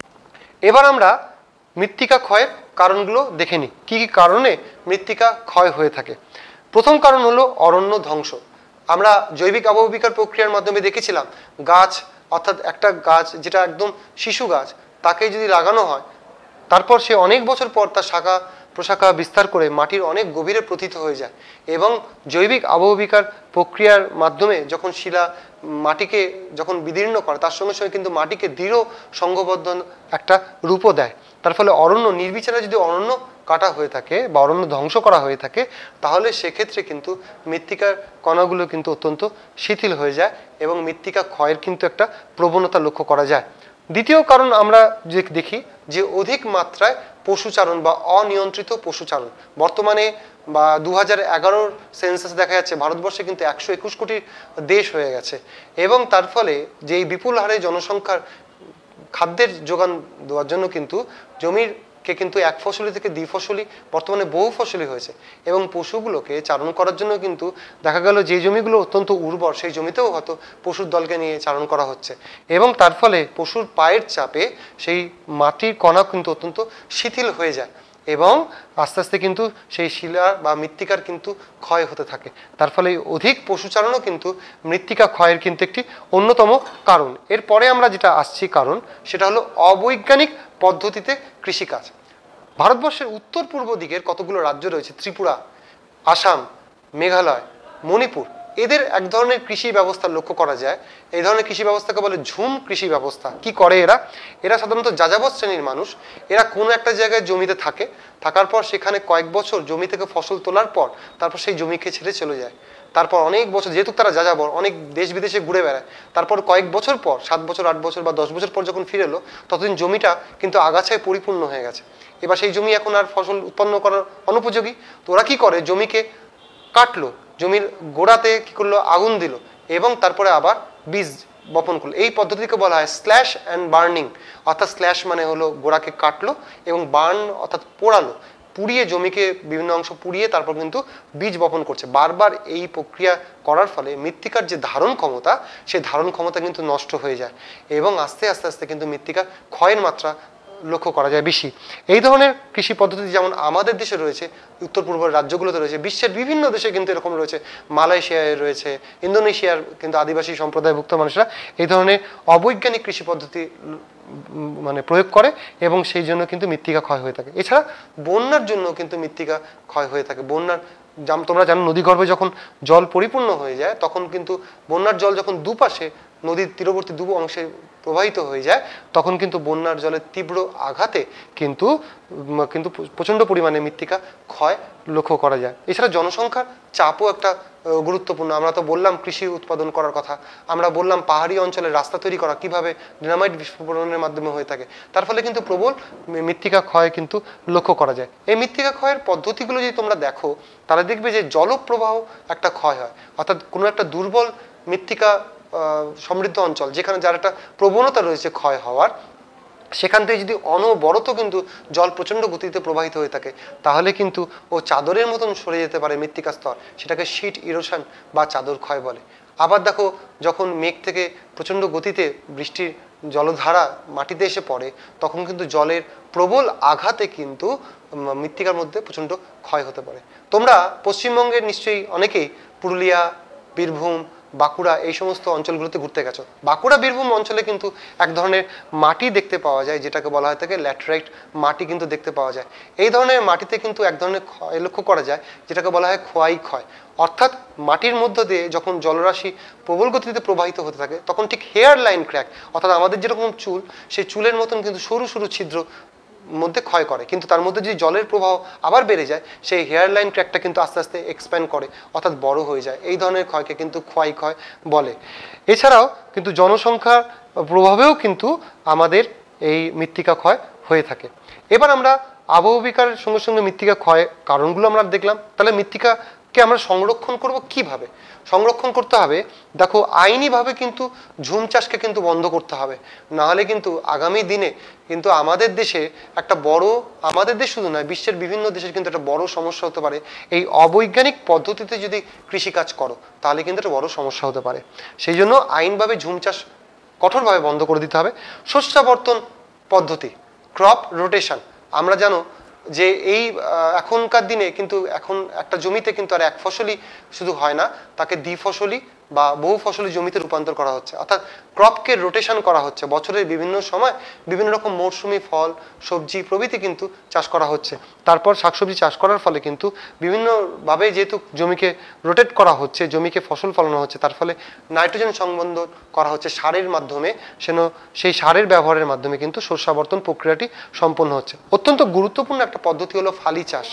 এবার আমরা মৃত্তিকা ক্ষয়ের কারণগুলো দেখে নিই, কী কী কারণে মৃত্তিকা ক্ষয় হয়ে থাকে। প্রথম কারণ হলো অরণ্য ধ্বংস। আমরা জৈবিক আবহবিকার প্রক্রিয়ার মাধ্যমে দেখেছিলাম, গাছ অর্থাৎ একটা গাছ যেটা একদম শিশু গাছ, তাকে যদি লাগানো হয়, তারপর সে অনেক বছর পর তার শাখা প্রশাখা বিস্তার করে মাটির অনেক গভীরে প্রথিত হয়ে যায়, এবং জৈবিক আবহবিকার প্রক্রিয়ার মাধ্যমে যখন শিলা মাটিকে যখন বিদীর্ণ করে, তার সঙ্গে সঙ্গে কিন্তু মাটিকে দৃঢ় সংঘবদ্ধ একটা রূপও দেয়। তার ফলে অরণ্য নির্বিচারে যদি অরণ্য কাটা হয়ে থাকে বা অরণ্য ধ্বংস করা হয়ে থাকে, তাহলে সেক্ষেত্রে কিন্তু মৃত্তিকার কণাগুলো কিন্তু অত্যন্ত শিথিল হয়ে যায় এবং মৃত্তিকা ক্ষয়ের কিন্তু একটা প্রবণতা লক্ষ্য করা যায়। দ্বিতীয় কারণ আমরা যে দেখি যে অধিক মাত্রায় পশুচারণ বা অনিয়ন্ত্রিত পশুচারণ। বর্তমানে বা দু হাজার এগারোর সেন্সাস দেখা যাচ্ছে ভারতবর্ষে কিন্তু একশো একুশ কোটি দেশ হয়ে গেছে, এবং তার ফলে যে এই বিপুল হারে জনসংখ্যার খাদ্যের যোগান দেওয়ার জন্য কিন্তু জমির কে কিন্তু এক ফসলি থেকে দ্বি ফসলি বর্তমানে বহু ফসলি হয়েছে, এবং পশুগুলোকে চারণ করার জন্য কিন্তু দেখা গেল যে জমিগুলো অত্যন্ত উর্বর সেই জমিতেও হয়তো পশুর দলকে নিয়ে চারণ করা হচ্ছে, এবং তার ফলে পশুর পায়ের চাপে সেই মাটির কণা কিন্তু অত্যন্ত শিথিল হয়ে যায়, এবং আস্তে আস্তে কিন্তু সেই শিলা বা মৃত্তিকার কিন্তু ক্ষয় হতে থাকে। তার ফলে অধিক পশুচারণও কিন্তু মৃত্তিকা ক্ষয়ের কিন্তু একটি অন্যতম কারণ। এরপরে আমরা যেটা আসছি কারণ, সেটা হলো অবৈজ্ঞানিক পদ্ধতিতে কৃষিকাজ। ভারতবর্ষের উত্তর পূর্ব দিকের কতগুলো রাজ্য রয়েছে, ত্রিপুরা, আসাম, মেঘালয়, মণিপুর, এদের এক ধরনের কৃষি ব্যবস্থা লক্ষ্য করা যায়। এই ধরনের কৃষি ব্যবস্থাকে বলে ঝুম কৃষি ব্যবস্থা। কি করে এরা? এরা সাধারণত যাযাবর শ্রেণীর মানুষ। এরা কোনো একটা জায়গায় জমিতে থাকে, থাকার পর সেখানে কয়েক বছর জমি থেকে ফসল তোলার পর তারপর সেই জমিকে ছেড়ে চলে যায়। তারপর অনেক বছর, যেহেতু তারা যাযাবর, অনেক দেশ বিদেশে ঘুরে বেড়ায়, তারপর কয়েক বছর পর, সাত বছর আট বছর বা দশ বছর পর যখন ফিরে এলো, ততদিন জমিটা কিন্তু আগাছায় পরিপূর্ণ হয়ে গেছে। এবার সেই জমি এখন আর ফসল উৎপন্ন করার অনুপযোগী। তো ওরা কী করে, জমিকে কাটলো, জমির গোড়াতে কী করলো, আগুন দিল, এবং তারপরে আবার বীজ বপন করলো। এই পদ্ধতিকে বলা হয় স্ল্যাশ অ্যান্ড বার্নিং। অর্থাৎ স্ল্যাশ মানে হলো গোড়াকে কাটলো, এবং বার্ন অর্থাৎ পোড়ালো, পুড়িয়ে জমিকে বিভিন্ন অংশ পুড়িয়ে তারপর কিন্তু বীজ বপন করছে। বারবার এই প্রক্রিয়া করার ফলে মৃত্তিকার যে ধারণ ক্ষমতা, সেই ধারণ ক্ষমতা কিন্তু নষ্ট হয়ে যায়, এবং আস্তে আস্তে আস্তে কিন্তু মৃত্তিকার ক্ষয়ের মাত্রা লক্ষ্য করা যায় বেশি। এই ধরনের কৃষি পদ্ধতি যেমন আমাদের দেশে রয়েছে, উত্তর পূর্বের রাজ্যগুলোতে রয়েছে, বিশ্বের বিভিন্ন দেশে কিন্তু এরকম রয়েছে। মালয়েশিয়ায় রয়েছে, ইন্দোনেশিয়ার কিন্তু আদিবাসী সম্প্রদায়ভুক্ত মানুষরা এই ধরনের অবৈজ্ঞানিক কৃষি পদ্ধতি মানে প্রয়োগ করে, এবং সেই জন্য কিন্তু মৃত্তিকা ক্ষয় হয়ে থাকে। এছাড়া বন্যার জন্য কিন্তু মৃত্তিকা ক্ষয় হয়ে থাকে। বন্যার, তোমরা জানো, নদীগর্ভে যখন জল পরিপূর্ণ হয়ে যায়, তখন কিন্তু বন্যার জল যখন দুপাশে নদীর তীরবর্তী দু অংশে প্রবাহিত হয়ে যায়, তখন কিন্তু বন্যার জলের তীব্র আঘাতে কিন্তু কিন্তু প্রচণ্ড পরিমাণে মৃত্তিকা ক্ষয় লক্ষ্য করা যায়। এছাড়া জনসংখ্যার চাপও একটা গুরুত্বপূর্ণ। আমরা তো বললাম কৃষি উৎপাদন করার কথা, আমরা বললাম পাহাড়ি অঞ্চলে রাস্তা তৈরি করা কিভাবে ডিনামাইট বিস্ফোরণের মাধ্যমে হয়ে থাকে, তার ফলে কিন্তু প্রবল মৃত্তিকা ক্ষয় কিন্তু লক্ষ্য করা যায়। এই মৃত্তিকা ক্ষয়ের পদ্ধতিগুলো যদি তোমরা দেখো, তাহলে দেখবে যে জলপ্রবাহ একটা ক্ষয় হয়, অর্থাৎ কোনো একটা দুর্বল মৃত্তিকা সমৃদ্ধ অঞ্চল, যেখানে যার একটা প্রবণতা রয়েছে ক্ষয় হওয়ার, সেখান থেকে যদি অনবরত কিন্তু জল প্রচণ্ড গতিতে প্রবাহিত হয়ে থাকে, তাহলে কিন্তু ও চাদরের মতন সরে যেতে পারে মৃত্তিকা স্তর, সেটাকে শিট ইরোশন বা চাদর ক্ষয় বলে। আবার দেখো, যখন মেঘ থেকে প্রচণ্ড গতিতে বৃষ্টির জলধারা মাটিতে এসে পড়ে, তখন কিন্তু জলের প্রবল আঘাতে কিন্তু মৃত্তিকার মধ্যে প্রচণ্ড ক্ষয় হতে পারে। তোমরা পশ্চিমবঙ্গের নিশ্চয়ই অনেকেই পুরুলিয়া, বীরভূম, বাঁকুড়া এই সমস্ত অঞ্চলগুলোতে ঘুরতে গেছো। বাঁকুড়া, বীরভূম অঞ্চলে কিন্তু এক ধরনের মাটি দেখতে পাওয়া যায়, যেটাকে বলা হয় থাকে ল্যাটেরাইট মাটি কিন্তু দেখতে পাওয়া যায়। এই ধরনের মাটিতে কিন্তু এক ধরনের ক্ষয় লক্ষ্য করা যায়, যেটাকে বলা হয় খোয়াই ক্ষয়। অর্থাৎ মাটির মধ্য দিয়ে যখন জলরাশি প্রবল গতিতে প্রবাহিত হতে থাকে, তখন ঠিক হেয়ার লাইন ক্র্যাক, অর্থাৎ আমাদের যেরকম চুল, সেই চুলের মতন কিন্তু সরু সরু ছিদ্র মধ্যে ক্ষয় করে, কিন্তু তার মধ্যে যদি জলের প্রবাহ আবার বেড়ে যায়, সেই হেয়ার লাইন ক্র্যাকটা কিন্তু আস্তে আস্তে এক্সপ্যান্ড করে, অর্থাৎ বড় হয়ে যায়। এই ধরনের ক্ষয়কে কিন্তু ক্ষয় ক্ষয় বলে। এছাড়াও কিন্তু জনসংখ্যার প্রভাবেও কিন্তু আমাদের এই মৃত্তিকা ক্ষয় হয়ে থাকে। এবার আমরা আবহবিকার সঙ্গে সঙ্গে মৃত্তিকা ক্ষয় কারণগুলো আমরা দেখলাম। তাহলে মৃত্তিকাকে আমরা সংরক্ষণ করব কিভাবে? সংরক্ষণ করতে হবে, দেখো, আইনিভাবে কিন্তু ঝুম চাষকে কিন্তু বন্ধ করতে হবে, নাহলে কিন্তু আগামী দিনে কিন্তু আমাদের দেশে একটা বড়, আমাদের দেশ শুধু নয়, বিশ্বের বিভিন্ন দেশের কিন্তু একটা বড় সমস্যা হতে পারে। এই অবৈজ্ঞানিক পদ্ধতিতে যদি কৃষিকাজ করো, তাহলে কিন্তু একটা বড় সমস্যা হতে পারে। সেই জন্য আইনভাবে ঝুম চাষ কঠোরভাবে বন্ধ করে দিতে হবে। শস্যাবর্তন পদ্ধতি, ক্রপ রোটেশন, আমরা জানো যে এই এখনকার দিনে কিন্তু এখন একটা জমিতে কিন্তু আর এক ফসলই শুধু হয় না, তাকে দ্বিফসলি বা বহু ফসলি জমিতে রূপান্তর করা হচ্ছে, অর্থাৎ ক্রপকে রোটেশন করা হচ্ছে। বছরের বিভিন্ন সময় বিভিন্ন রকম মৌসুমি ফল, সবজি প্রভৃতি কিন্তু চাষ করা হচ্ছে। তারপর শাকসবজি চাষ করার ফলে কিন্তু বিভিন্নভাবে যেহেতু জমিকে রোটেট করা হচ্ছে, জমিকে ফসল ফলানো হচ্ছে, তার ফলে নাইট্রোজেন সংবন্ধন করা হচ্ছে সারের মাধ্যমে, সেন সেই সারের ব্যবহারের মাধ্যমে কিন্তু শস্যাবর্তন প্রক্রিয়াটি সম্পন্ন হচ্ছে। অত্যন্ত গুরুত্বপূর্ণ একটা পদ্ধতি হলো ফালি চাষ।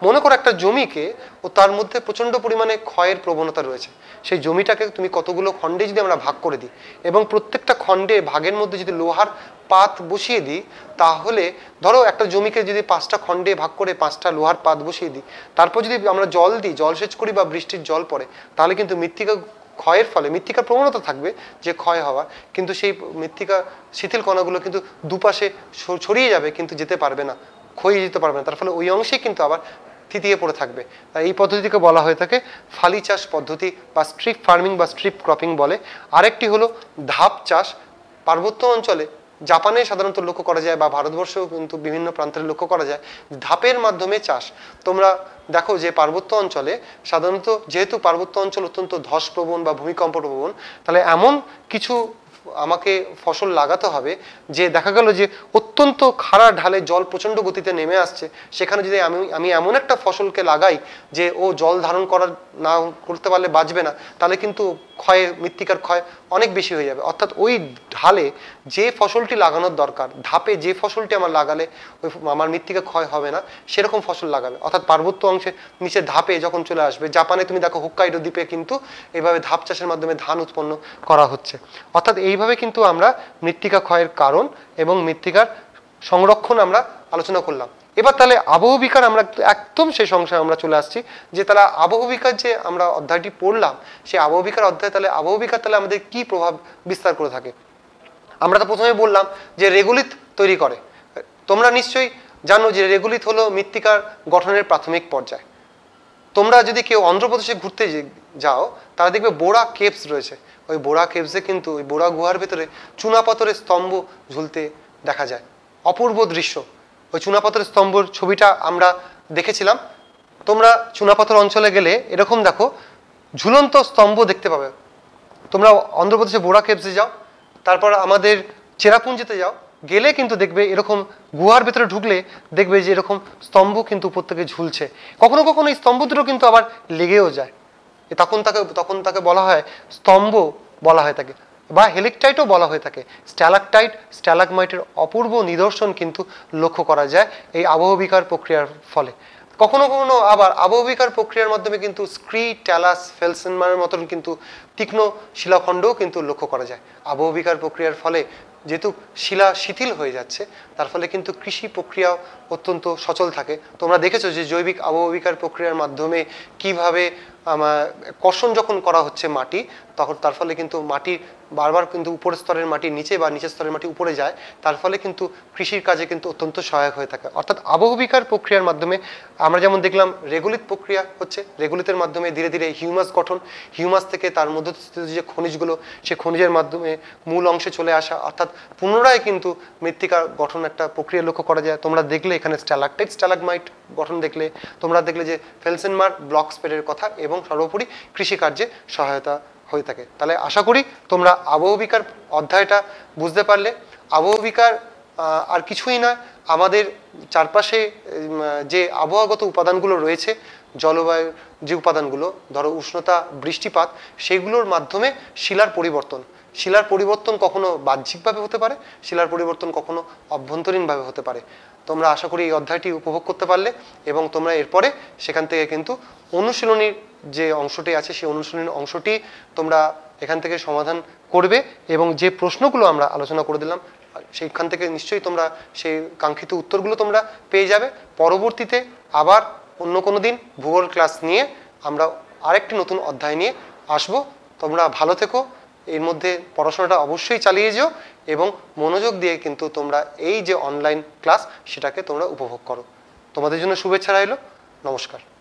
মনে করো একটা জমিকে ও তার মধ্যে প্রচণ্ড পরিমাণে ক্ষয়ের প্রবণতা রয়েছে, সেই জমিটাকে তুমি কতগুলো খণ্ডে যদি আমরা ভাগ করে দিই এবং প্রত্যেকটা খণ্ডে ভাগের মধ্যে যদি লোহার পাত বসিয়ে দিই, তাহলে ধরো একটা জমিকে যদি পাঁচটা খণ্ডে ভাগ করে পাঁচটা লোহার পাত বসিয়ে দিই, তারপর যদি আমরা জল দিই, জলসেচ করি বা বৃষ্টির জল পড়ে, তাহলে কিন্তু মৃত্তিকা ক্ষয়ের ফলে মৃত্তিকার প্রবণতা থাকবে যে ক্ষয় হওয়া, কিন্তু সেই মৃত্তিকা শিথিল কণাগুলো কিন্তু দুপাশে ছড়িয়ে যাবে কিন্তু যেতে পারবে না, ক্ষয়ে যেতে পারবে না, তার ফলে ওই অংশেই কিন্তু আবার থিতিয়ে পড়ে থাকবে। তাই এই পদ্ধতিকে বলা হয়ে থাকে ফালি চাষ পদ্ধতি বা স্ট্রিপ ফার্মিং বা স্ট্রিপ ক্রপিং বলে। আরেকটি হলো ধাপ চাষ। পার্বত্য অঞ্চলে জাপানে সাধারণত লক্ষ্য করা যায় বা ভারতবর্ষেও কিন্তু বিভিন্ন প্রান্তের লক্ষ্য করা যায় ধাপের মাধ্যমে চাষ। তোমরা দেখো যে পার্বত্য অঞ্চলে সাধারণত, যেহেতু পার্বত্য অঞ্চল অত্যন্ত ধসপ্রবণ বা ভূমিকম্প প্রবণ, তাহলে এমন কিছু আমাকে ফসল লাগাতে হবে যে দেখা গেল যে অত্যন্ত খাড়া ঢালে জল প্রচণ্ড গতিতে নেমে আসছে, সেখানে যদি আমি আমি এমন একটা ফসলকে লাগাই যে ও জল ধারণ করার না করতে পারলে বাঁচবে না, তাহলে কিন্তু ক্ষয়ে মৃত্তিকার ক্ষয় অনেক বেশি হয়ে যাবে। অর্থাৎ ওই ঢালে যে ফসলটি লাগানোর দরকার, ধাপে যে ফসলটি আমার লাগালে ওই আমার মৃত্তিকা ক্ষয় হবে না, সেরকম ফসল লাগাবে। অর্থাৎ পার্বত্য অংশে নিচে ধাপে যখন চলে আসবে, জাপানে তুমি দেখো হোক্কাইডো দ্বীপে কিন্তু এইভাবে ধাপ চাষের মাধ্যমে ধান উৎপন্ন করা হচ্ছে। অর্থাৎ এইভাবে কিন্তু আমরা মৃত্তিকা ক্ষয়ের কারণ এবং মৃত্তিকার সংরক্ষণ আমরা আলোচনা করলাম। এবার তাহলে আবহবিকার আমরা একদম শেষ অংশে আমরা চলে আসছি, যে তাহলে আবহবিকার যে আমরা অধ্যায়টি পড়লাম, সেই আবহবিকার অধ্যায় তাহলে আবহবিকার তাহলে আমাদের কি প্রভাব বিস্তার করে থাকে। আমরা তো প্রথমে বললাম যে রেগুলিত তৈরি করে। তোমরা নিশ্চয়ই জানো যে রেগুলিত হলো মৃত্তিকার গঠনের প্রাথমিক পর্যায়। তোমরা যদি কেউ অন্ধ্রপ্রদেশে ঘুরতে যাও, তারা দেখবে বোরা কেভস রয়েছে। ওই বোরা কেভসে কিন্তু ওই বোরা গুহার ভেতরে চুনাপাথরের স্তম্ভ ঝুলতে দেখা যায়, অপূর্ব দৃশ্য। ওই চুনাপাথরের স্তম্ভর ছবিটা আমরা দেখেছিলাম। তোমরা চুনাপাথর অঞ্চলে গেলে এরকম দেখো ঝুলন্ত স্তম্ভ দেখতে পাবে। তোমরা অন্ধ্রপ্রদেশে বোরা কেভসে যাও, তারপর আমাদের চেরাপুঞ্জিতে যাও, গেলে কিন্তু দেখবে এরকম গুহার ভেতরে ঢুকলে দেখবে যে এরকম স্তম্ভ কিন্তু উপর থেকে ঝুলছে। কখনো কখনো এই স্তম্ভ দুটো কিন্তু আবার লেগেও যায়, তখন তাকে তখন তাকে বলা হয় স্তম্ভ বলা হয়ে থাকে বা হেলিকটাইটও বলা হয়ে থাকে। স্ট্যালাকটাইট স্ট্যালাগমাইটের অপূর্ব নিদর্শন কিন্তু লক্ষ্য করা যায় এই আবহবিকার প্রক্রিয়ার ফলে। কখনো কখনো আবার আবহবিকার প্রক্রিয়ার মাধ্যমে কিন্তু স্ক্রি, ট্যালাস, ফেলসেনমারের মতন কিন্তু তীক্ষ্ণ শিলাখণ্ডও কিন্তু লক্ষ্য করা যায়। আবহবিকার প্রক্রিয়ার ফলে যেহেতু শিলা শিথিল হয়ে যাচ্ছে, তার ফলে কিন্তু কৃষি প্রক্রিয়াও অত্যন্ত সচল থাকে। তোমরা দেখেছো যে জৈবিক আবহবিকার প্রক্রিয়ার মাধ্যমে কিভাবে কর্ষণ যখন করা হচ্ছে মাটি, তখন তার ফলে কিন্তু মাটি বারবার কিন্তু উপরের স্তরের মাটি নিচে বা নিচের স্তরের মাটি উপরে যায়, তার ফলে কিন্তু কৃষির কাজে কিন্তু অত্যন্ত সহায়ক হয়ে থাকে। অর্থাৎ আবহবিকার প্রক্রিয়ার মাধ্যমে আমরা যেমন দেখলাম রেগুলিত প্রক্রিয়া হচ্ছে, রেগুলিতের মাধ্যমে ধীরে ধীরে হিউমাস গঠন, হিউমাস থেকে তার মধ্যে যে খনিজগুলো, সে খনিজের মাধ্যমে মূল অংশে চলে আসা, অর্থাৎ পুনরায় কিন্তু মৃত্তিকার গঠন একটা প্রক্রিয়া লক্ষ্য করা যায়। তোমরা দেখলে এখানে স্ট্যালাকটাইট স্ট্যালাগমাইট গঠন দেখলে, তোমরা দেখলে যে ফেলসেনমার ব্লক স্পেরের কথা, এবং সর্বোপরি কৃষিকার্যে সহায়তা হয়ে থাকে। তাহলে আশা করি তোমরা আবহবিকার অধ্যায়টা বুঝতে পারলে। আবহবিকার আর কিছুই নয়, আমাদের চারপাশে যে আবহাওয়াগত উপাদানগুলো রয়েছে, জলবায়ু যে উপাদানগুলো, ধরো উষ্ণতা, বৃষ্টিপাত, সেগুলোর মাধ্যমে শিলার পরিবর্তন। শিলার পরিবর্তন কখনো বাহ্যিকভাবে হতে পারে, শিলার পরিবর্তন কখনো অভ্যন্তরীণভাবে হতে পারে। তোমরা আশা করি এই অধ্যায়টি উপভোগ করতে পারলে, এবং তোমরা এরপরে সেখান থেকে কিন্তু অনুশীলনীর যে অংশটি আছে, সেই অনুশীলনীর অংশটি তোমরা এখান থেকে সমাধান করবে, এবং যে প্রশ্নগুলো আমরা আলোচনা করে দিলাম সেইখান থেকে নিশ্চয়ই তোমরা সেই কাঙ্ক্ষিত উত্তরগুলো তোমরা পেয়ে যাবে। পরবর্তীতে আবার অন্য কোনো দিন ভূগোল ক্লাস নিয়ে আমরা আরেকটি নতুন অধ্যায় নিয়ে আসব। তোমরা ভালো থেকো, এর মধ্যে পড়াশোনাটা অবশ্যই চালিয়ে যেও, এবং মনোযোগ দিয়ে কিন্তু তোমরা এই যে অনলাইন ক্লাস সেটাকে তোমরা উপভোগ করো। তোমাদের জন্য শুভেচ্ছা রইল। নমস্কার।